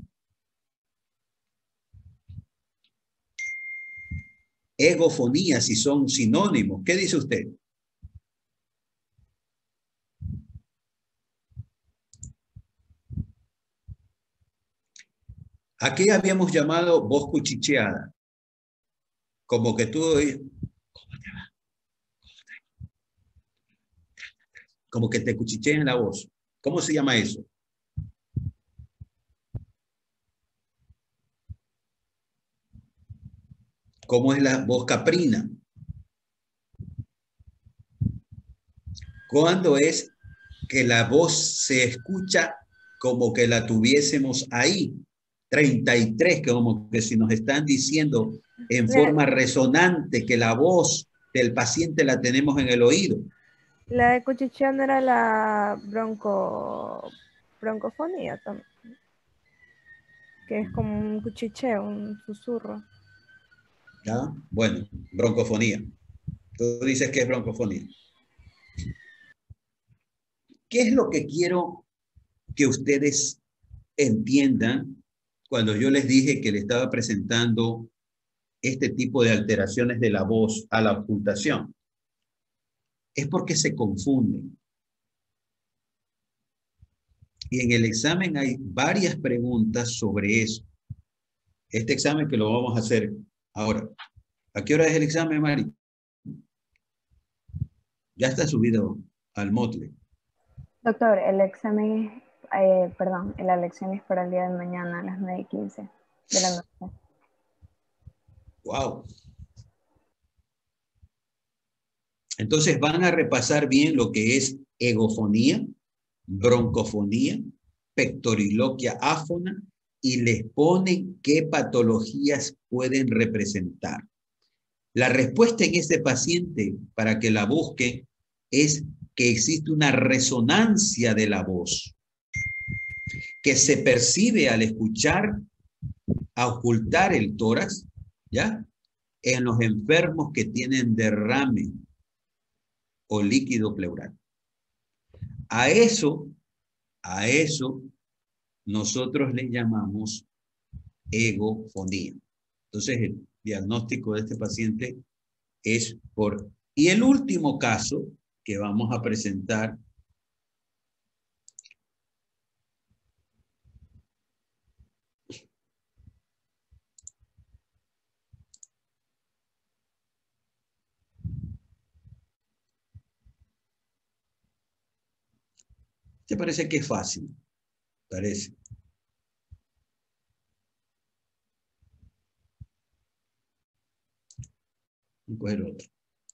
egofonía, si son sinónimos. ¿Qué dice usted? ¿A qué habíamos llamado voz cuchicheada? Como que tú, ¿cómo te va? Como que te cuchichean la voz. ¿Cómo se llama eso? ¿Cómo es la voz caprina? ¿Cuándo es que la voz se escucha como que la tuviésemos ahí? treinta y tres, que como que si nos están diciendo en forma resonante que la voz del paciente la tenemos en el oído. La de cuchicheo no era la bronco, broncofonía también, que es como un cuchicheo, un susurro. ¿Ya? Bueno, broncofonía. Tú dices que es broncofonía. ¿Qué es lo que quiero que ustedes entiendan cuando yo les dije que le estaba presentando este tipo de alteraciones de la voz a la ocultación? Es porque se confunden. Y en el examen hay varias preguntas sobre eso. Este examen que lo vamos a hacer ahora. ¿A qué hora es el examen, Mari? Ya está subido al Moodle. Doctor, el examen es, eh, perdón, la lección es para el día de mañana a las nueve y quince de la noche. Wow. Entonces van a repasar bien lo que es egofonía, broncofonía, pectoriloquia áfona y les ponen qué patologías pueden representar. La respuesta en este paciente, para que la busquen, es que existe una resonancia de la voz que se percibe al escuchar, a ocultar el tórax, ¿ya? En los enfermos que tienen derrame o líquido pleural. A eso, a eso nosotros le llamamos egofonía. Entonces el diagnóstico de este paciente es por... Y el último caso que vamos a presentar ¿te parece que es fácil? Parece. Voy a coger otro.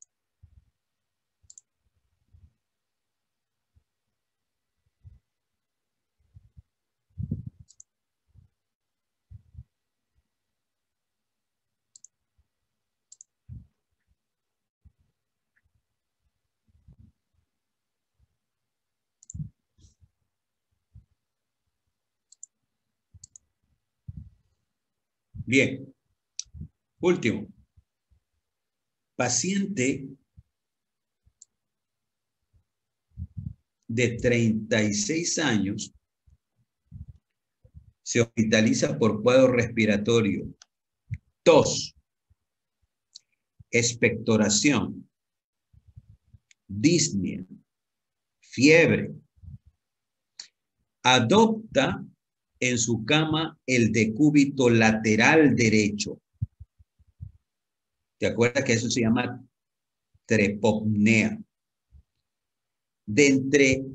Bien. Último. Paciente de treinta y seis años se hospitaliza por cuadro respiratorio, tos, expectoración, disnea, fiebre. Adopta en su cama el decúbito lateral derecho. ¿Te acuerdas que eso se llama trepopnea? De entre,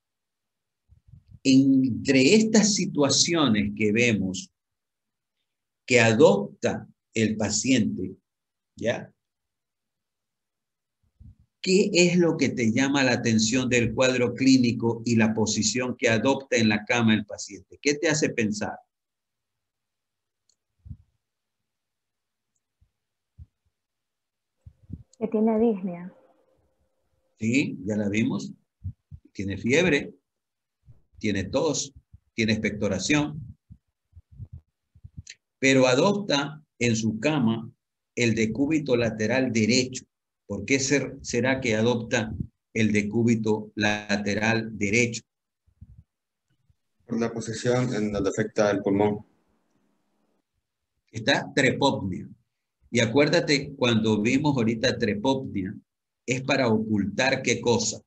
entre estas situaciones que vemos que adopta el paciente, ¿ya? ¿Qué es lo que te llama la atención del cuadro clínico y la posición que adopta en la cama el paciente? ¿Qué te hace pensar? Que tiene disnea. Sí, ya la vimos. Tiene fiebre, tiene tos, tiene expectoración, pero adopta en su cama el decúbito lateral derecho. ¿Por qué ser, será que adopta el decúbito lateral derecho? Por la posición en donde afecta el pulmón. Está trepopnia. Y acuérdate, cuando vimos ahorita trepopnia, es para ocultar qué cosa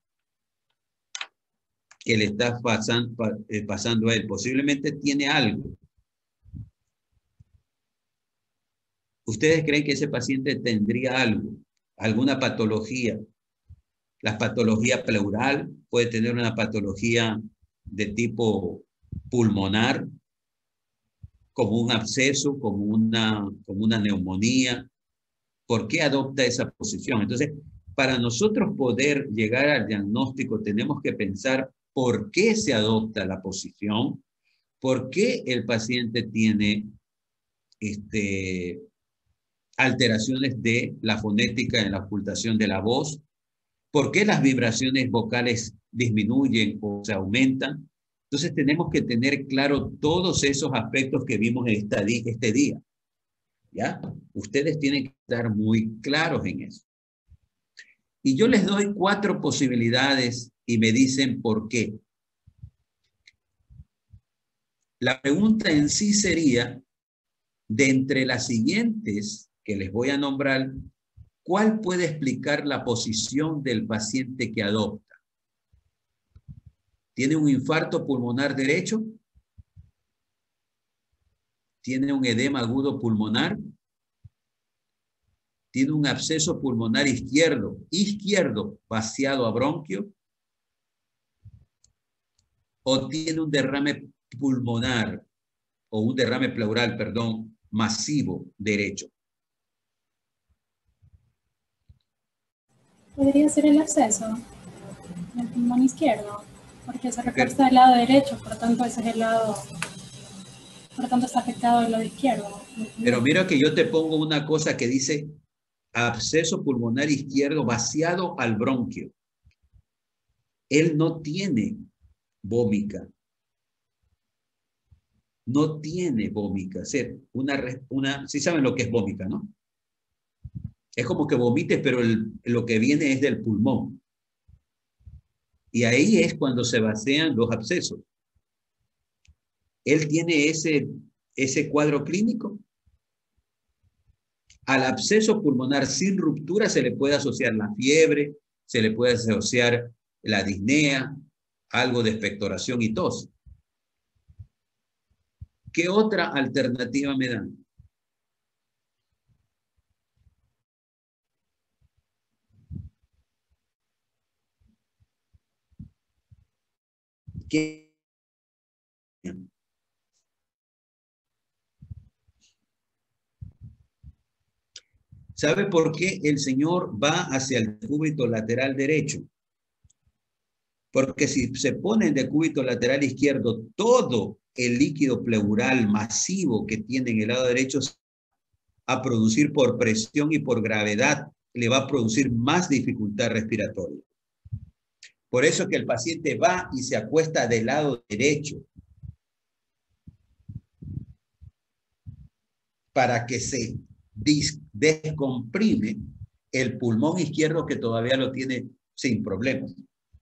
que le está pasando, pasando a él. Posiblemente tiene algo. ¿Ustedes creen que ese paciente tendría algo? ¿Alguna patología? La patología pleural puede tener una patología de tipo pulmonar, como un absceso, como una, como una neumonía. ¿Por qué adopta esa posición? Entonces, para nosotros poder llegar al diagnóstico, tenemos que pensar por qué se adopta la posición, por qué el paciente tiene este, alteraciones de la fonética en la ocultación de la voz, por qué las vibraciones vocales disminuyen o se aumentan. Entonces tenemos que tener claro todos esos aspectos que vimos en esta, este día. ¿Ya? Ustedes tienen que estar muy claros en eso. Y yo les doy cuatro posibilidades y me dicen por qué. La pregunta en sí sería, de entre las siguientes que les voy a nombrar, ¿cuál puede explicar la posición del paciente que adopta? ¿Tiene un infarto pulmonar derecho? ¿Tiene un edema agudo pulmonar? ¿Tiene un absceso pulmonar izquierdo, izquierdo vaciado a bronquio? ¿O tiene un derrame pulmonar o un derrame pleural, perdón, masivo derecho? Podría ser el absceso del pulmón izquierdo, porque se refuerza del lado derecho, por lo tanto ese es el lado, por lo tanto está afectado el lado izquierdo. Pero mira que yo te pongo una cosa que dice absceso pulmonar izquierdo vaciado al bronquio. Él no tiene vómica. No tiene vómica. O sea, una, una, sí saben lo que es vómica, ¿no? Es como que vomites, pero el, lo que viene es del pulmón. Y ahí es cuando se vacían los abscesos. Él tiene ese, ese cuadro clínico. Al absceso pulmonar sin ruptura se le puede asociar la fiebre, se le puede asociar la disnea, algo de expectoración y tos. ¿Qué otra alternativa me dan? ¿Qué? ¿Sabe por qué el Señor va hacia el decúbito lateral derecho? Porque si se pone en decúbito lateral izquierdo, todo el líquido pleural masivo que tiene en el lado derecho a producir por presión y por gravedad, le va a producir más dificultad respiratoria. Por eso es que el paciente va y se acuesta del lado derecho, para que se descomprime el pulmón izquierdo que todavía lo tiene sin problemas.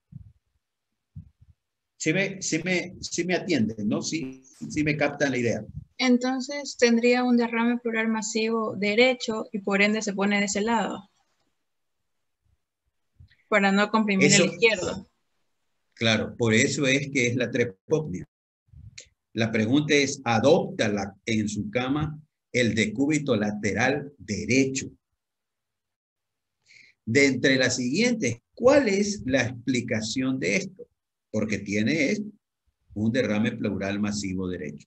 Sí me, sí me, sí me atienden, ¿no? Sí, sí me captan la idea. Entonces tendría un derrame pleural masivo derecho y por ende se pone de ese lado para no comprimir Eso, el izquierdo. Claro, por eso es que es la trepopnia. La pregunta es, ¿adopta la, en su cama el decúbito lateral derecho? De entre las siguientes, ¿cuál es la explicación de esto? Porque tiene esto, un derrame pleural masivo derecho.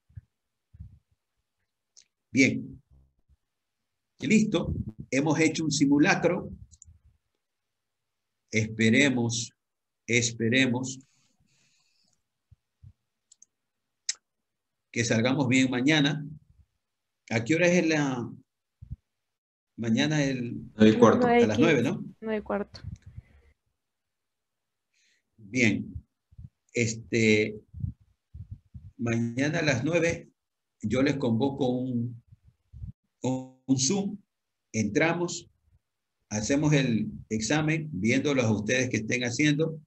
Bien. Listo. Hemos hecho un simulacro esperemos, esperemos que salgamos bien mañana. ¿A qué hora es la mañana? El, nueve y cuarto. a las nueve, ¿no? nueve y cuarto. Bien. Este, mañana a las nueve yo les convoco un, un, un Zoom, entramos, hacemos el examen, viéndolos a ustedes que estén haciendo,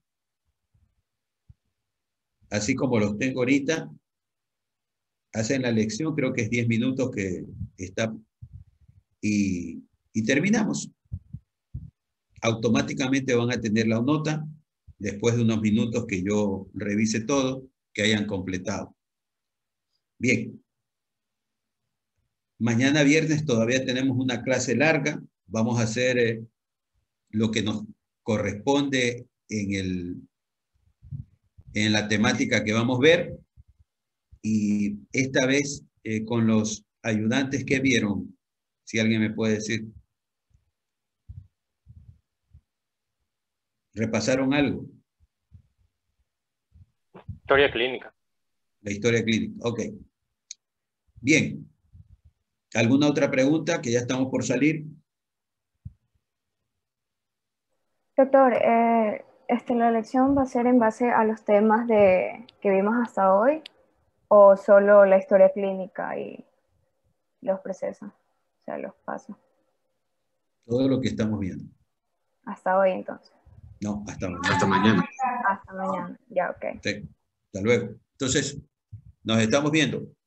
así como los tengo ahorita, hacen la lección, creo que es diez minutos que está, y, y terminamos. Automáticamente van a tener la nota, después de unos minutos que yo revise todo, que hayan completado. Bien. Mañana viernes todavía tenemos una clase larga. Vamos a hacer eh, lo que nos corresponde en, el, en la temática que vamos a ver. Y esta vez eh, con los ayudantes que vieron, si alguien me puede decir. ¿Repasaron algo? Historia clínica. La historia clínica, ok. Bien. ¿Alguna otra pregunta? Que ya estamos por salir. Doctor, eh, este, ¿la lección va a ser en base a los temas de, que vimos hasta hoy o solo la historia clínica y los procesos, o sea, los pasos? Todo lo que estamos viendo. Hasta hoy, entonces. No, hasta mañana. Hasta mañana. Hasta mañana, ya, ok. Sí. Hasta luego. Entonces, nos estamos viendo.